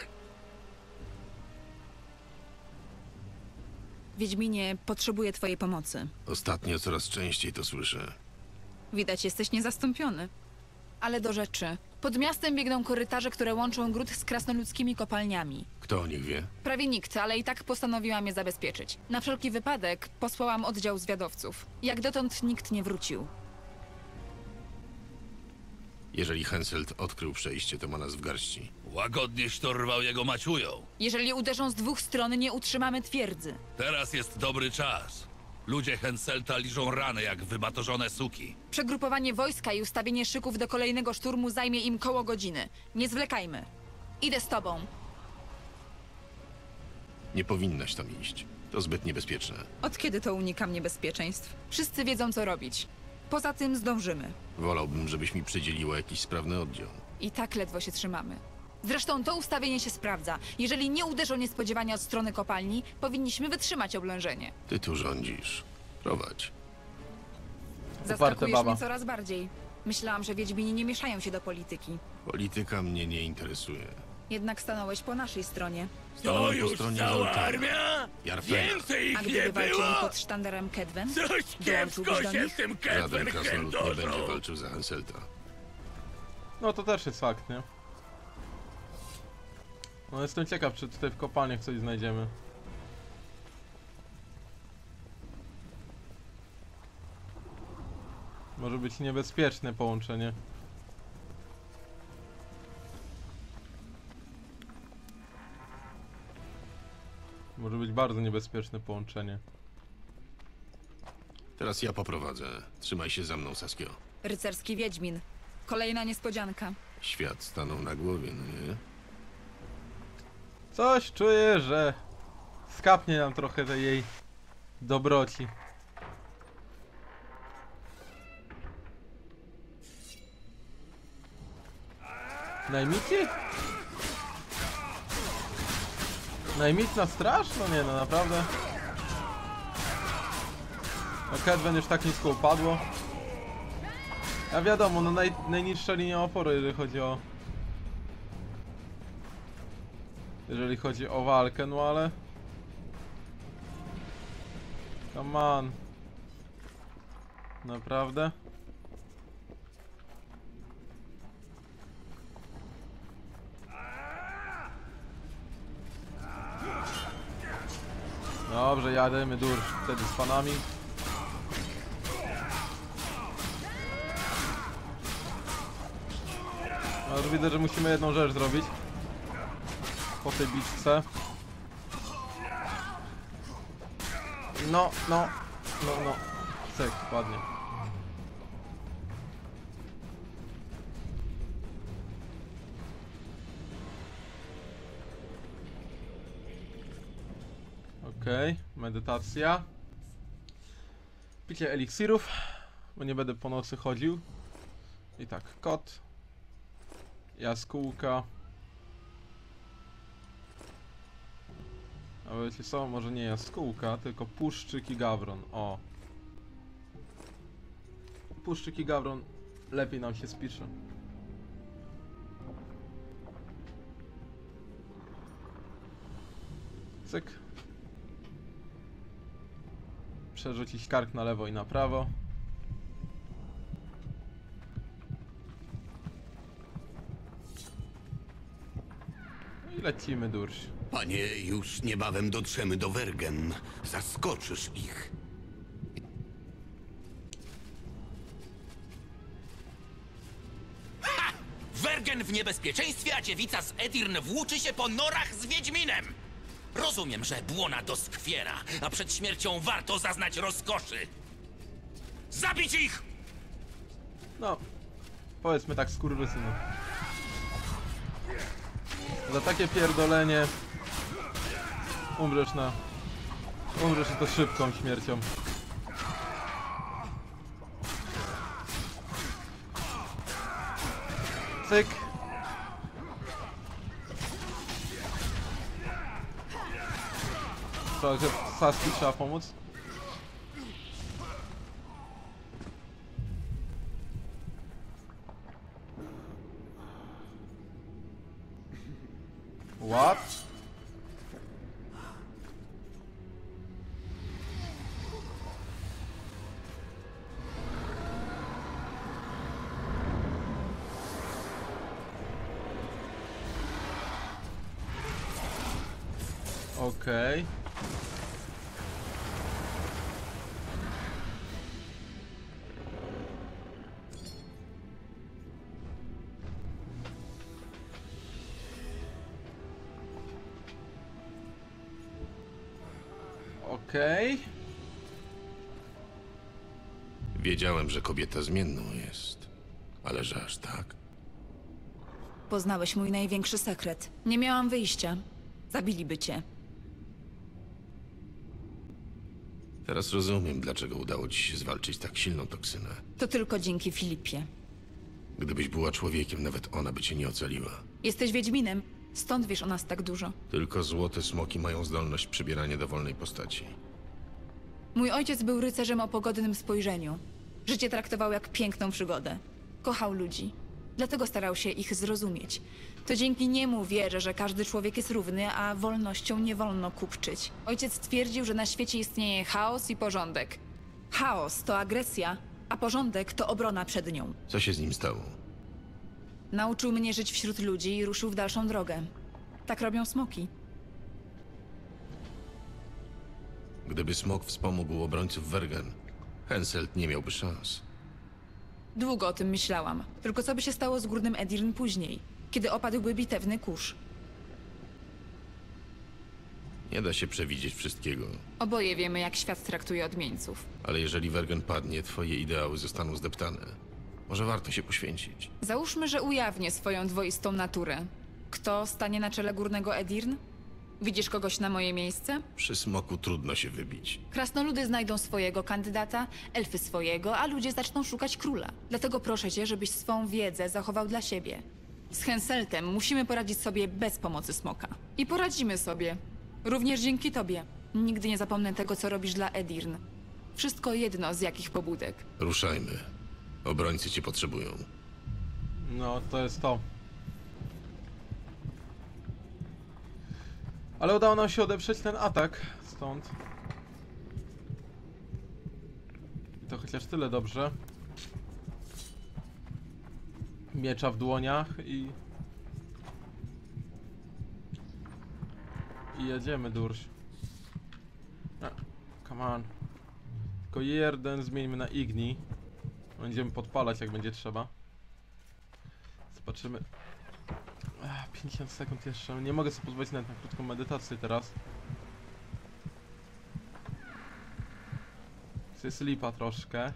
Wiedźminie, potrzebuję twojej pomocy. Ostatnio coraz częściej to słyszę. Widać, jesteś niezastąpiony. Ale do rzeczy. Pod miastem biegną korytarze, które łączą gród z krasnoludzkimi kopalniami. Kto o nich wie? Prawie nikt, ale i tak postanowiłam je zabezpieczyć. Na wszelki wypadek posłałam oddział zwiadowców. Jak dotąd nikt nie wrócił. Jeżeli Henselt odkrył przejście, to ma nas w garści. Łagodnie sztorwał jego maciują. Jeżeli uderzą z dwóch stron, nie utrzymamy twierdzy. Teraz jest dobry czas. Ludzie Henselta liżą rany jak wybatorzone suki. Przegrupowanie wojska i ustawienie szyków do kolejnego szturmu zajmie im koło godziny. Nie zwlekajmy. Idę z tobą. Nie powinnaś tam iść. To zbyt niebezpieczne. Od kiedy to unikam niebezpieczeństw? Wszyscy wiedzą, co robić. Poza tym zdążymy. Wolałbym, żebyś mi przydzieliła jakiś sprawny oddział. I tak ledwo się trzymamy. Zresztą to ustawienie się sprawdza. Jeżeli nie uderzą niespodziewanie od strony kopalni, powinniśmy wytrzymać oblężenie. Ty tu rządzisz. Prowadź. Zaskakujesz mnie coraz bardziej. Myślałam, że Wiedźmini nie mieszają się do polityki. Polityka mnie nie interesuje. Jednak stanąłeś po naszej stronie. Stanąłem po stronie Zoltana. armia? Jarfena. Więcej ich A nie gdyby walczyli było? pod sztandarem Kedwen? Coś Dołączyłbyś kiepsko do się nich? z tym Żaden Kedwen krasnolud nie chędożą. będzie walczył za Henselta. No to też jest fakt, nie? No jestem ciekaw, czy tutaj w kopalniach coś znajdziemy. Może być niebezpieczne połączenie. Może być bardzo niebezpieczne połączenie. Teraz ja poprowadzę. Trzymaj się za mną, Saskio. Rycerski Wiedźmin. Kolejna niespodzianka. Świat stanął na głowie, no nie? Coś czuję, że skapnie nam trochę tej jej dobroci. Najmici? Najmitna straż? No nie, no naprawdę. No Kedwen już tak nisko upadło. A wiadomo, no najniższa linia oporu, jeżeli chodzi o... Jeżeli chodzi o walkę, no ale... Come on. Naprawdę? Dobrze, jademy dur wtedy z panami. No już widzę, że musimy jedną rzecz zrobić po tej bitce. No. Cyk, ładnie. Okej, medytacja. Picie eliksirów, bo nie będę po nocy chodził. I tak, kot. Jaskółka. A wiecie co, może nie jaskółka, tylko puszczyk i gawron. O. Puszczyk i gawron lepiej nam się spisze. Cyk. Przerzucić kark na lewo i na prawo. No i lecimy, durś. Panie, już niebawem dotrzemy do Wergen. Zaskoczysz ich. Ha! Wergen w niebezpieczeństwie, a dziewica z Edirn włóczy się po norach z Wiedźminem! Rozumiem, że błona doskwiera, a przed śmiercią warto zaznać rozkoszy. Zabić ich! No, powiedzmy tak, skurwysynu. Za takie pierdolenie umrzesz i to szybką śmiercią. Cyk. Co, że Saski trzeba pomóc? What? Okej. Okej. Wiedziałem, że kobieta zmienną jest. Ale że aż tak? Poznałeś mój największy sekret. Nie miałam wyjścia. Zabiliby cię. Teraz rozumiem, dlaczego udało ci się zwalczyć tak silną toksynę. To tylko dzięki Filipie. Gdybyś była człowiekiem, nawet ona by cię nie ocaliła. Jesteś Wiedźminem, stąd wiesz o nas tak dużo. Tylko złote smoki mają zdolność przybierania dowolnej postaci. Mój ojciec był rycerzem o pogodnym spojrzeniu. Życie traktował jak piękną przygodę. Kochał ludzi. Dlatego starał się ich zrozumieć. To dzięki niemu wierzę, że każdy człowiek jest równy, a wolnością nie wolno kupczyć. Ojciec twierdził, że na świecie istnieje chaos i porządek. Chaos to agresja, a porządek to obrona przed nią. Co się z nim stało? Nauczył mnie żyć wśród ludzi i ruszył w dalszą drogę. Tak robią smoki. Gdyby smok wspomógł obrońców Wergen, Henselt nie miałby szans. Długo o tym myślałam. Tylko co by się stało z Górnym Edirn później, kiedy opadłby bitewny kurz? Nie da się przewidzieć wszystkiego. Oboje wiemy, jak świat traktuje odmieńców. Ale jeżeli Wergen padnie, twoje ideały zostaną zdeptane. Może warto się poświęcić. Załóżmy, że ujawnię swoją dwoistą naturę. Kto stanie na czele Górnego Edirn? Widzisz kogoś na moje miejsce? Przy smoku trudno się wybić. Krasnoludy znajdą swojego kandydata, elfy swojego, a ludzie zaczną szukać króla. Dlatego proszę cię, żebyś swą wiedzę zachował dla siebie. Z Henseltem musimy poradzić sobie bez pomocy smoka. I poradzimy sobie. Również dzięki tobie. Nigdy nie zapomnę tego, co robisz dla Edirn. Wszystko jedno z jakich pobudek. Ruszajmy. Obrońcy cię potrzebują. No, to jest to. Ale udało nam się odeprzeć ten atak stąd. I to chociaż tyle dobrze. Miecza w dłoniach i jedziemy, durś. Come on. Tylko jeden zmieńmy na Igni. Będziemy podpalać, jak będzie trzeba. Zobaczymy. 50 sekund jeszcze. Nie mogę sobie pozwolić nawet na krótką medytację teraz. Jest lipa troszkę.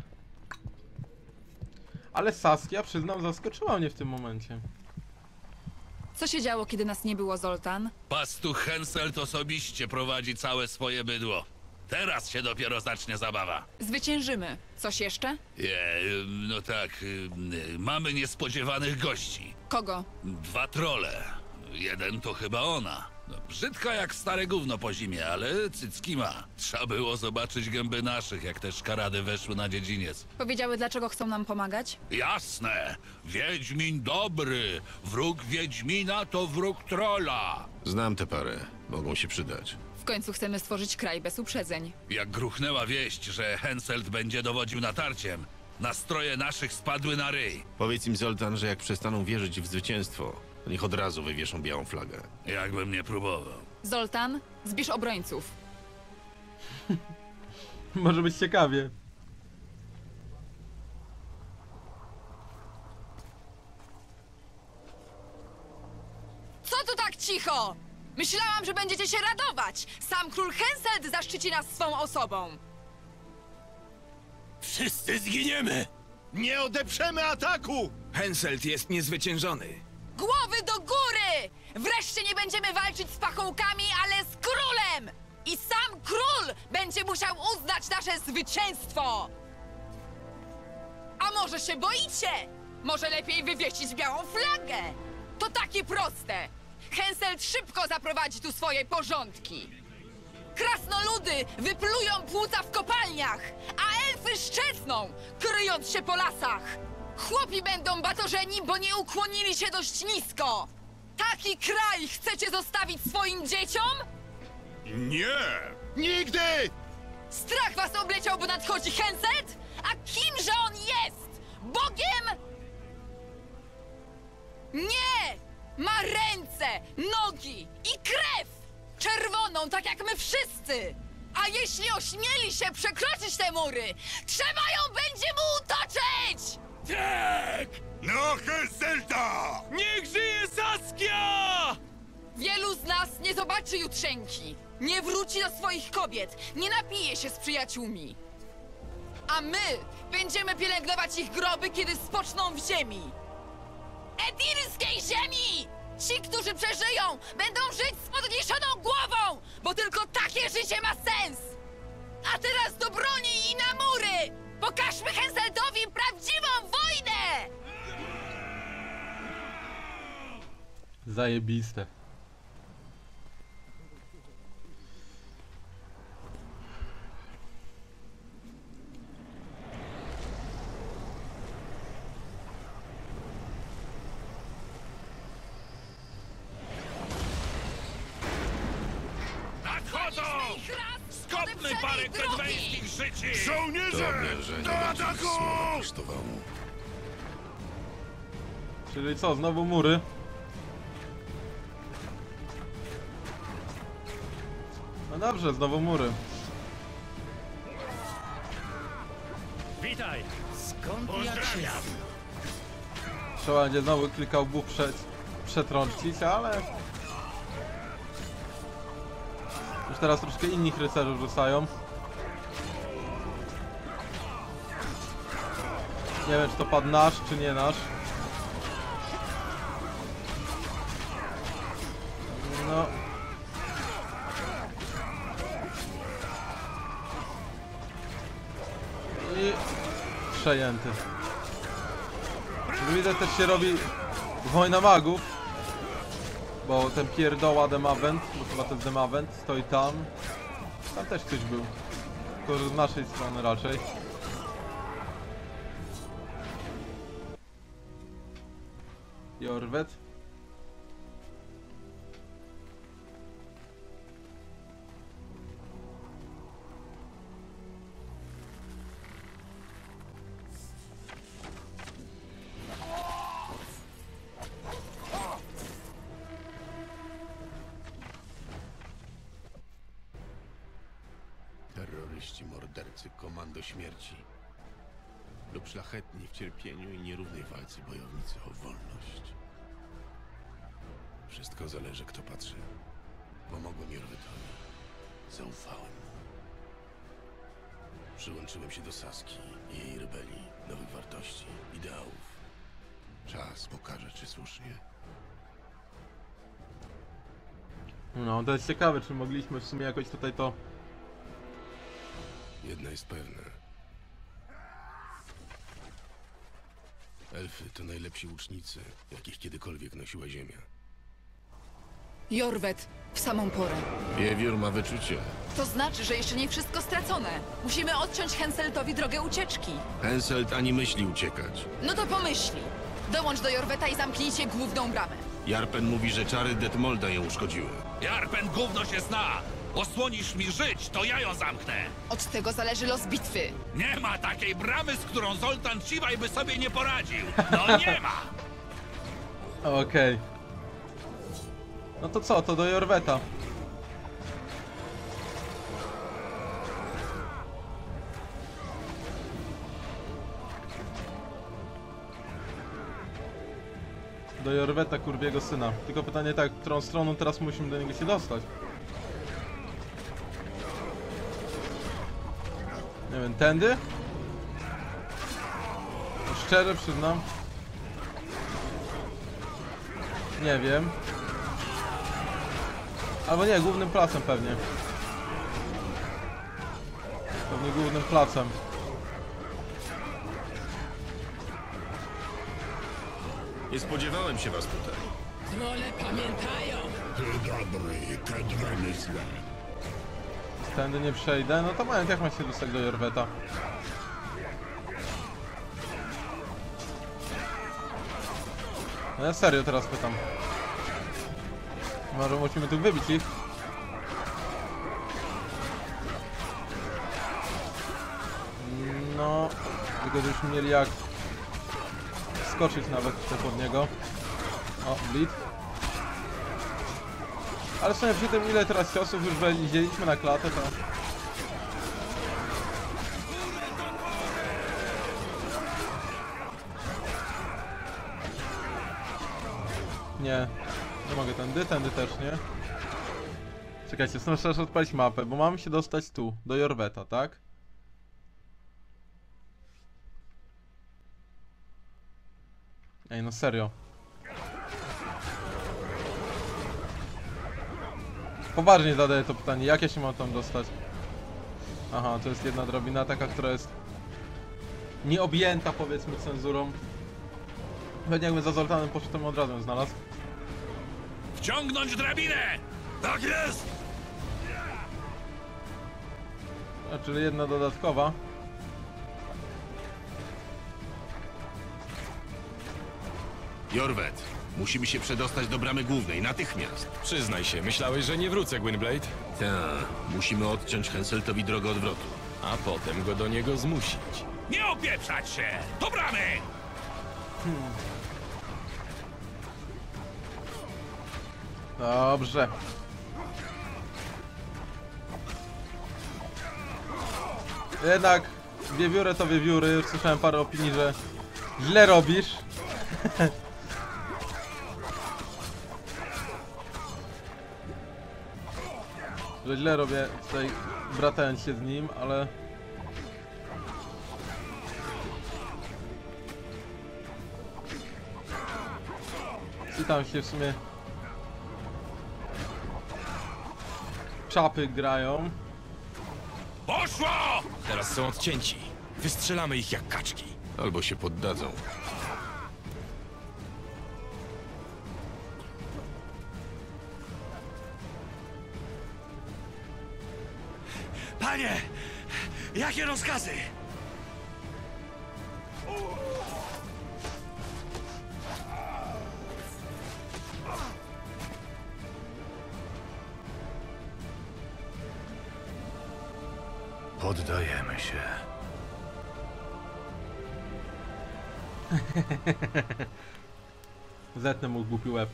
Ale Saskia, przyznam, zaskoczyła mnie w tym momencie. Co się działo, kiedy nas nie było, Zoltan? Pastuch Henselt osobiście prowadzi całe swoje bydło. Teraz się dopiero zacznie zabawa. Zwyciężymy. Coś jeszcze? No tak, mamy niespodziewanych gości. Kogo? 2 trolle. Jeden to chyba ona. No, brzydka jak stare gówno po zimie, ale cycki ma. Trzeba było zobaczyć gęby naszych, jak te szkarady weszły na dziedziniec. Powiedziały, dlaczego chcą nam pomagać? Jasne! Wiedźmin dobry! Wróg Wiedźmina to wróg trolla! Znam tę parę. Mogą się przydać. W końcu chcemy stworzyć kraj bez uprzedzeń. Jak gruchnęła wieść, że Henselt będzie dowodził natarciem, nastroje naszych spadły na ryj. Powiedz im, Zoltan, że jak przestaną wierzyć w zwycięstwo, to niech od razu wywieszą białą flagę. Jakbym nie próbował. Zoltan, zbierz obrońców. Może być ciekawie. Co tu tak cicho? Myślałam, że będziecie się radować. Sam król Henselt zaszczyci nas swą osobą. Wszyscy zginiemy! Nie odeprzemy ataku! Henselt jest niezwyciężony. Głowy do góry! Wreszcie nie będziemy walczyć z pachołkami, ale z królem! I sam król będzie musiał uznać nasze zwycięstwo! A może się boicie? Może lepiej wywiesić białą flagę? To takie proste! Henselt szybko zaprowadzi tu swoje porządki. Krasnoludy wyplują płuca w kopalniach, a elfy szczecną, kryjąc się po lasach. Chłopi będą batorzeni, bo nie ukłonili się dość nisko. Taki kraj chcecie zostawić swoim dzieciom? Nie! Nigdy! Strach was obleciał, bo nadchodzi Henselt? A kimże on jest? Bogiem? Nie! Ma ręce, nogi i krew! Czerwoną, tak jak my wszyscy! A jeśli ośmieli się przekroczyć te mury, trzeba ją będzie mu utoczyć! Tak! No Henselta! Niech żyje Saskia! Wielu z nas nie zobaczy jutrzenki, nie wróci do swoich kobiet, nie napije się z przyjaciółmi. A my będziemy pielęgnować ich groby, kiedy spoczną w ziemi. Edirskiej ziemi! Ci, którzy przeżyją, będą żyć z podniesioną głową, bo tylko takie życie ma sens! A teraz do broni i na mury! Pokażmy Henseltowi prawdziwą wojnę! Zajebiste. Nadchodzą! Skopmy parę kedweńskich życi! To Żołnierze! oblężenie Do będzie ich ataku! słowa kosztowało. Czyli co, znowu mury? No dobrze, znowu mury. Witaj! Skąd ja Pozdrawiam! Trzeba będzie znowu kilka łbów przetrącić, ale... Już teraz troszkę innych rycerzów rzucają. Nie wiem, czy to padł nasz, czy nie nasz. No. I przejęty. Widzę, też się robi wojna magów. Bo ten pierdoła Demavent, bo chyba ten Demavent stoi tam. Tam też ktoś był. Tylko z naszej strony raczej. Jorwet. Terroryści, mordercy, komando śmierci. Lub szlachetni w cierpieniu i nierównej walce bojownicy o wolność. Wszystko zależy, kto patrzy. Pomogłem Jorwetowi. Zaufałem mu. Przyłączyłem się do Saski i jej rebelii, nowych wartości, ideałów. Czas pokaże, czy słusznie. No, to jest ciekawe, czy mogliśmy w sumie jakoś tutaj to... Jedno jest pewne. Elfy to najlepsi łucznicy, jakich kiedykolwiek nosiła ziemia. Jorwet, w samą porę. Wiewiór ma wyczucie. To znaczy, że jeszcze nie wszystko stracone. Musimy odciąć Henseltowi drogę ucieczki. Henselt ani myśli uciekać. No to pomyśli. Dołącz do Jorweta i zamknijcie główną bramę. Jarpen mówi, że czary Detmolda ją uszkodziły. Jarpen gówno się zna! Osłonisz mi żyć, to ja ją zamknę! Od tego zależy los bitwy. Nie ma takiej bramy, z którą Zoltan Ciwaj by sobie nie poradził! No nie ma! Okej. No to co, to do Jorweta. Do Jorweta, kurwiego syna. Tylko pytanie tak, którą stroną teraz musimy do niego się dostać? Nie wiem, tędy? No szczerze przyznam. Nie wiem. Albo nie, głównym placem pewnie. Pewnie głównym placem. Nie spodziewałem się was tutaj. Trole pamiętają! Ty dobry, kadrony złe. Tędy nie przejdę. No to moment, jak ma się dostać do Jorweta? No ja serio teraz pytam. Może musimy tu wybić ich? No, tylko żebyśmy mieli jak skoczyć nawet pod niego. O, blit. Ale w sumie przy tym, ile teraz ciosów już wzięliśmy na klatę, to... Nie, nie mogę tędy też nie. Czekajcie, muszę odpalić mapę, bo mamy się dostać tu, do Jorweta, tak? Ej, no serio. Poważnie zadaję to pytanie, jak ja się mam tam dostać? Aha, to jest jedna drabina taka, która jest nieobjęta, powiedzmy, cenzurą. Pewnie jakby za Zoltanem poszedł, to bym od razu ją znalazł. Wciągnąć drabinę! Tak jest! A, czyli jedna dodatkowa. Jorwet, musimy się przedostać do bramy głównej, natychmiast. Przyznaj się, myślałeś, że nie wrócę, Gwynblade? Tak, musimy odciąć Henseltowi drogę odwrotu. A potem go do niego zmusić. Nie opieprzać się! Do bramy! Dobrze. Jednak wiewióry to wiewióry. Już słyszałem parę opinii, że źle robisz. że źle robię tutaj, bratając się z nim, ale... I tam się w sumie... czapy grają. Poszło! Teraz są odcięci. Wystrzelamy ich jak kaczki. Albo się poddadzą. Panie! Jakie rozkazy? Poddajemy się. Zetnę mu głupi łeb.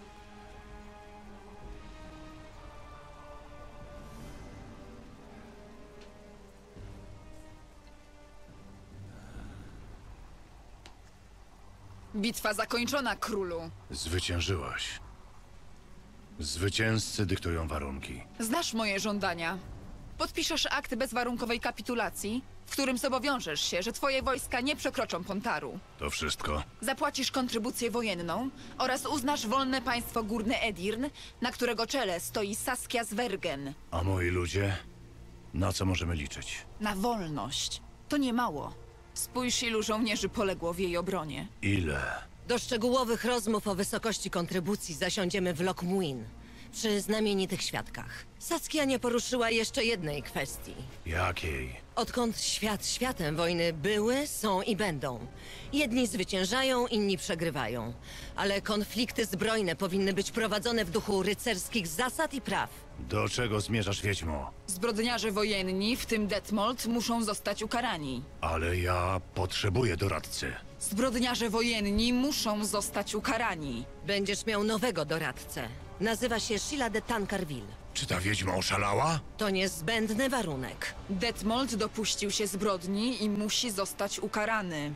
Bitwa zakończona, królu. Zwyciężyłaś. Zwycięzcy dyktują warunki. Znasz moje żądania. Podpiszesz akt bezwarunkowej kapitulacji, w którym zobowiążesz się, że twoje wojska nie przekroczą Pontaru. To wszystko? Zapłacisz kontrybucję wojenną oraz uznasz wolne państwo Górne Edirn, na którego czele stoi Saskia Zwergen. A moi ludzie? Na co możemy liczyć? Na wolność. To nie mało. Spójrz, ilu żołnierzy poległo w jej obronie. Ile? Do szczegółowych rozmów o wysokości kontrybucji zasiądziemy w Loch Muin, przy znamienitych świadkach. Saskia nie poruszyła jeszcze jednej kwestii. Jakiej? Odkąd świat światem, wojny były, są i będą. Jedni zwyciężają, inni przegrywają. Ale konflikty zbrojne powinny być prowadzone w duchu rycerskich zasad i praw. Do czego zmierzasz, wiedźmo? Zbrodniarze wojenni, w tym Detmold, muszą zostać ukarani. Ale ja potrzebuję doradcy. Zbrodniarze wojenni muszą zostać ukarani. Będziesz miał nowego doradcę. Nazywa się Sheila de Tancarville. Czy ta wiedźma oszalała? To niezbędny warunek. Detmold dopuścił się zbrodni i musi zostać ukarany.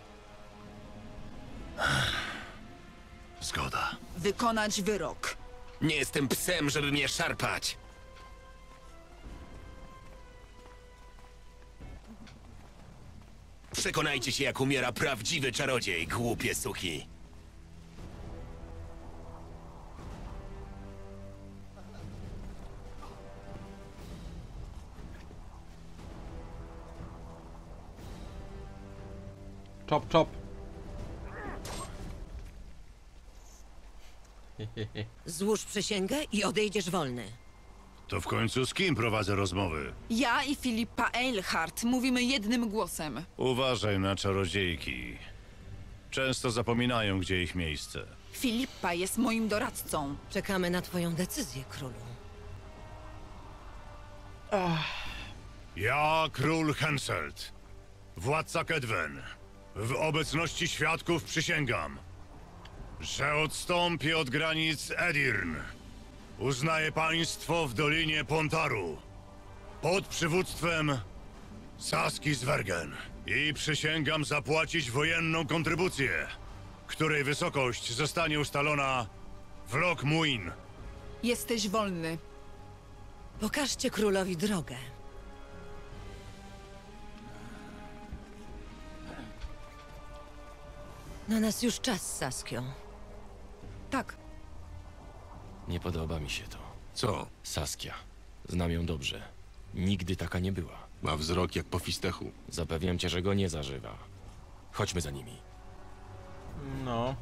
Zgoda. Wykonać wyrok. Nie jestem psem, żeby mnie szarpać. Przekonajcie się, jak umiera prawdziwy czarodziej, głupie suki. Chop, chop. Złóż przysięgę i odejdziesz wolny. To w końcu z kim prowadzę rozmowy? Ja i Filipa Eilhart mówimy jednym głosem. Uważaj na czarodziejki. Często zapominają, gdzie ich miejsce. Filipa jest moim doradcą. Czekamy na twoją decyzję, królu. Ja, król Henselt, władca Kedwen, w obecności świadków przysięgam, że odstąpię od granic Edirn. Uznaję państwo w Dolinie Pontaru pod przywództwem Saski Zwergen i przysięgam zapłacić wojenną kontrybucję, której wysokość zostanie ustalona w Loch Muin. Jesteś wolny. Pokażcie królowi drogę. Na nas już czas, Saskio. Tak. Nie podoba mi się to. Co? Saskia. Znam ją dobrze. Nigdy taka nie była. Ma wzrok jak po fistechu. Zapewniam cię, że go nie zażywa. Chodźmy za nimi. No.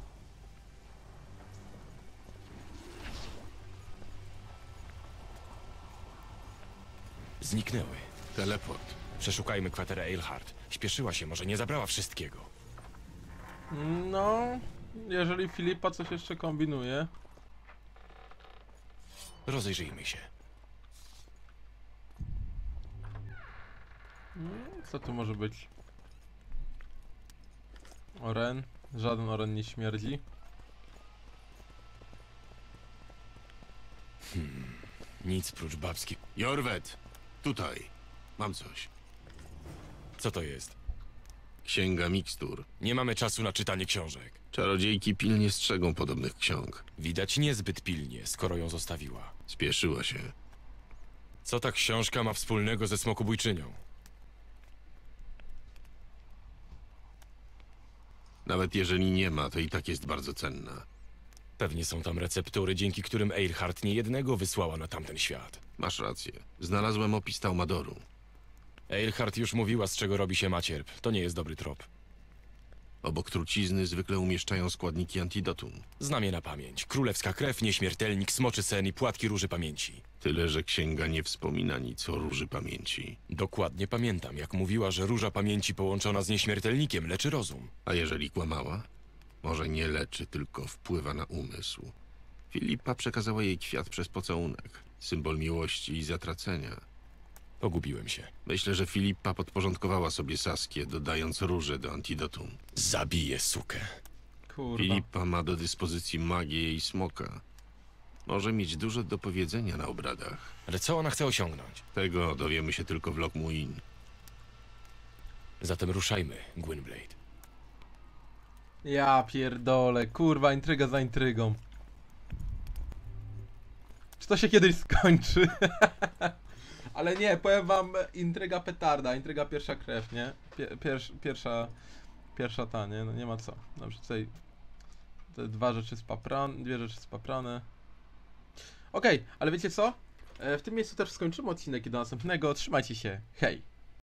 Zniknęły. Teleport. Przeszukajmy kwaterę Eilhart. Śpieszyła się, może nie zabrała wszystkiego. No, jeżeli Filipa coś jeszcze kombinuje. Rozejrzyjmy się. Co tu może być? Oren? Żaden oren nie śmierdzi. Nic prócz babskich. Jorwet, tutaj. Mam coś. Co to jest? Księga mikstur. Nie mamy czasu na czytanie książek. Czarodziejki pilnie strzegą podobnych ksiąg. Widać niezbyt pilnie, skoro ją zostawiła. Spieszyła się. Co ta książka ma wspólnego ze smokobójczynią? Nawet jeżeli nie ma, to i tak jest bardzo cenna. Pewnie są tam receptury, dzięki którym Eilhart niejednego wysłała na tamten świat. Masz rację. Znalazłem opis Taumadoru. Eilhart już mówiła, z czego robi się macierp. To nie jest dobry trop. Obok trucizny zwykle umieszczają składniki antidotum. Znam je na pamięć. Królewska krew, nieśmiertelnik, smoczy sen i płatki róży pamięci. Tyle, że księga nie wspomina nic o róży pamięci. Dokładnie pamiętam, jak mówiła, że róża pamięci połączona z nieśmiertelnikiem leczy rozum. A jeżeli kłamała? Może nie leczy, tylko wpływa na umysł. Filipa przekazała jej kwiat przez pocałunek. Symbol miłości i zatracenia. Pogubiłem się. Myślę, że Filipa podporządkowała sobie Saskię, dodając róże do antidotum. Zabiję sukę. Kurwa. Filipa ma do dyspozycji magię i smoka. Może mieć dużo do powiedzenia na obradach. Ale co ona chce osiągnąć? Tego dowiemy się tylko w Lockmuin. Zatem ruszajmy, Gwynblade. Ja pierdolę, kurwa, intryga za intrygą. Czy to się kiedyś skończy? Ale nie, powiem wam, intryga petarda, intryga pierwsza krew, nie? Pierwsza ta, nie? No nie ma co. Dobrze, tutaj te dwie rzeczy spaprane. Okej, ale wiecie co? W tym miejscu też skończymy odcinek i do następnego. Trzymajcie się, hej!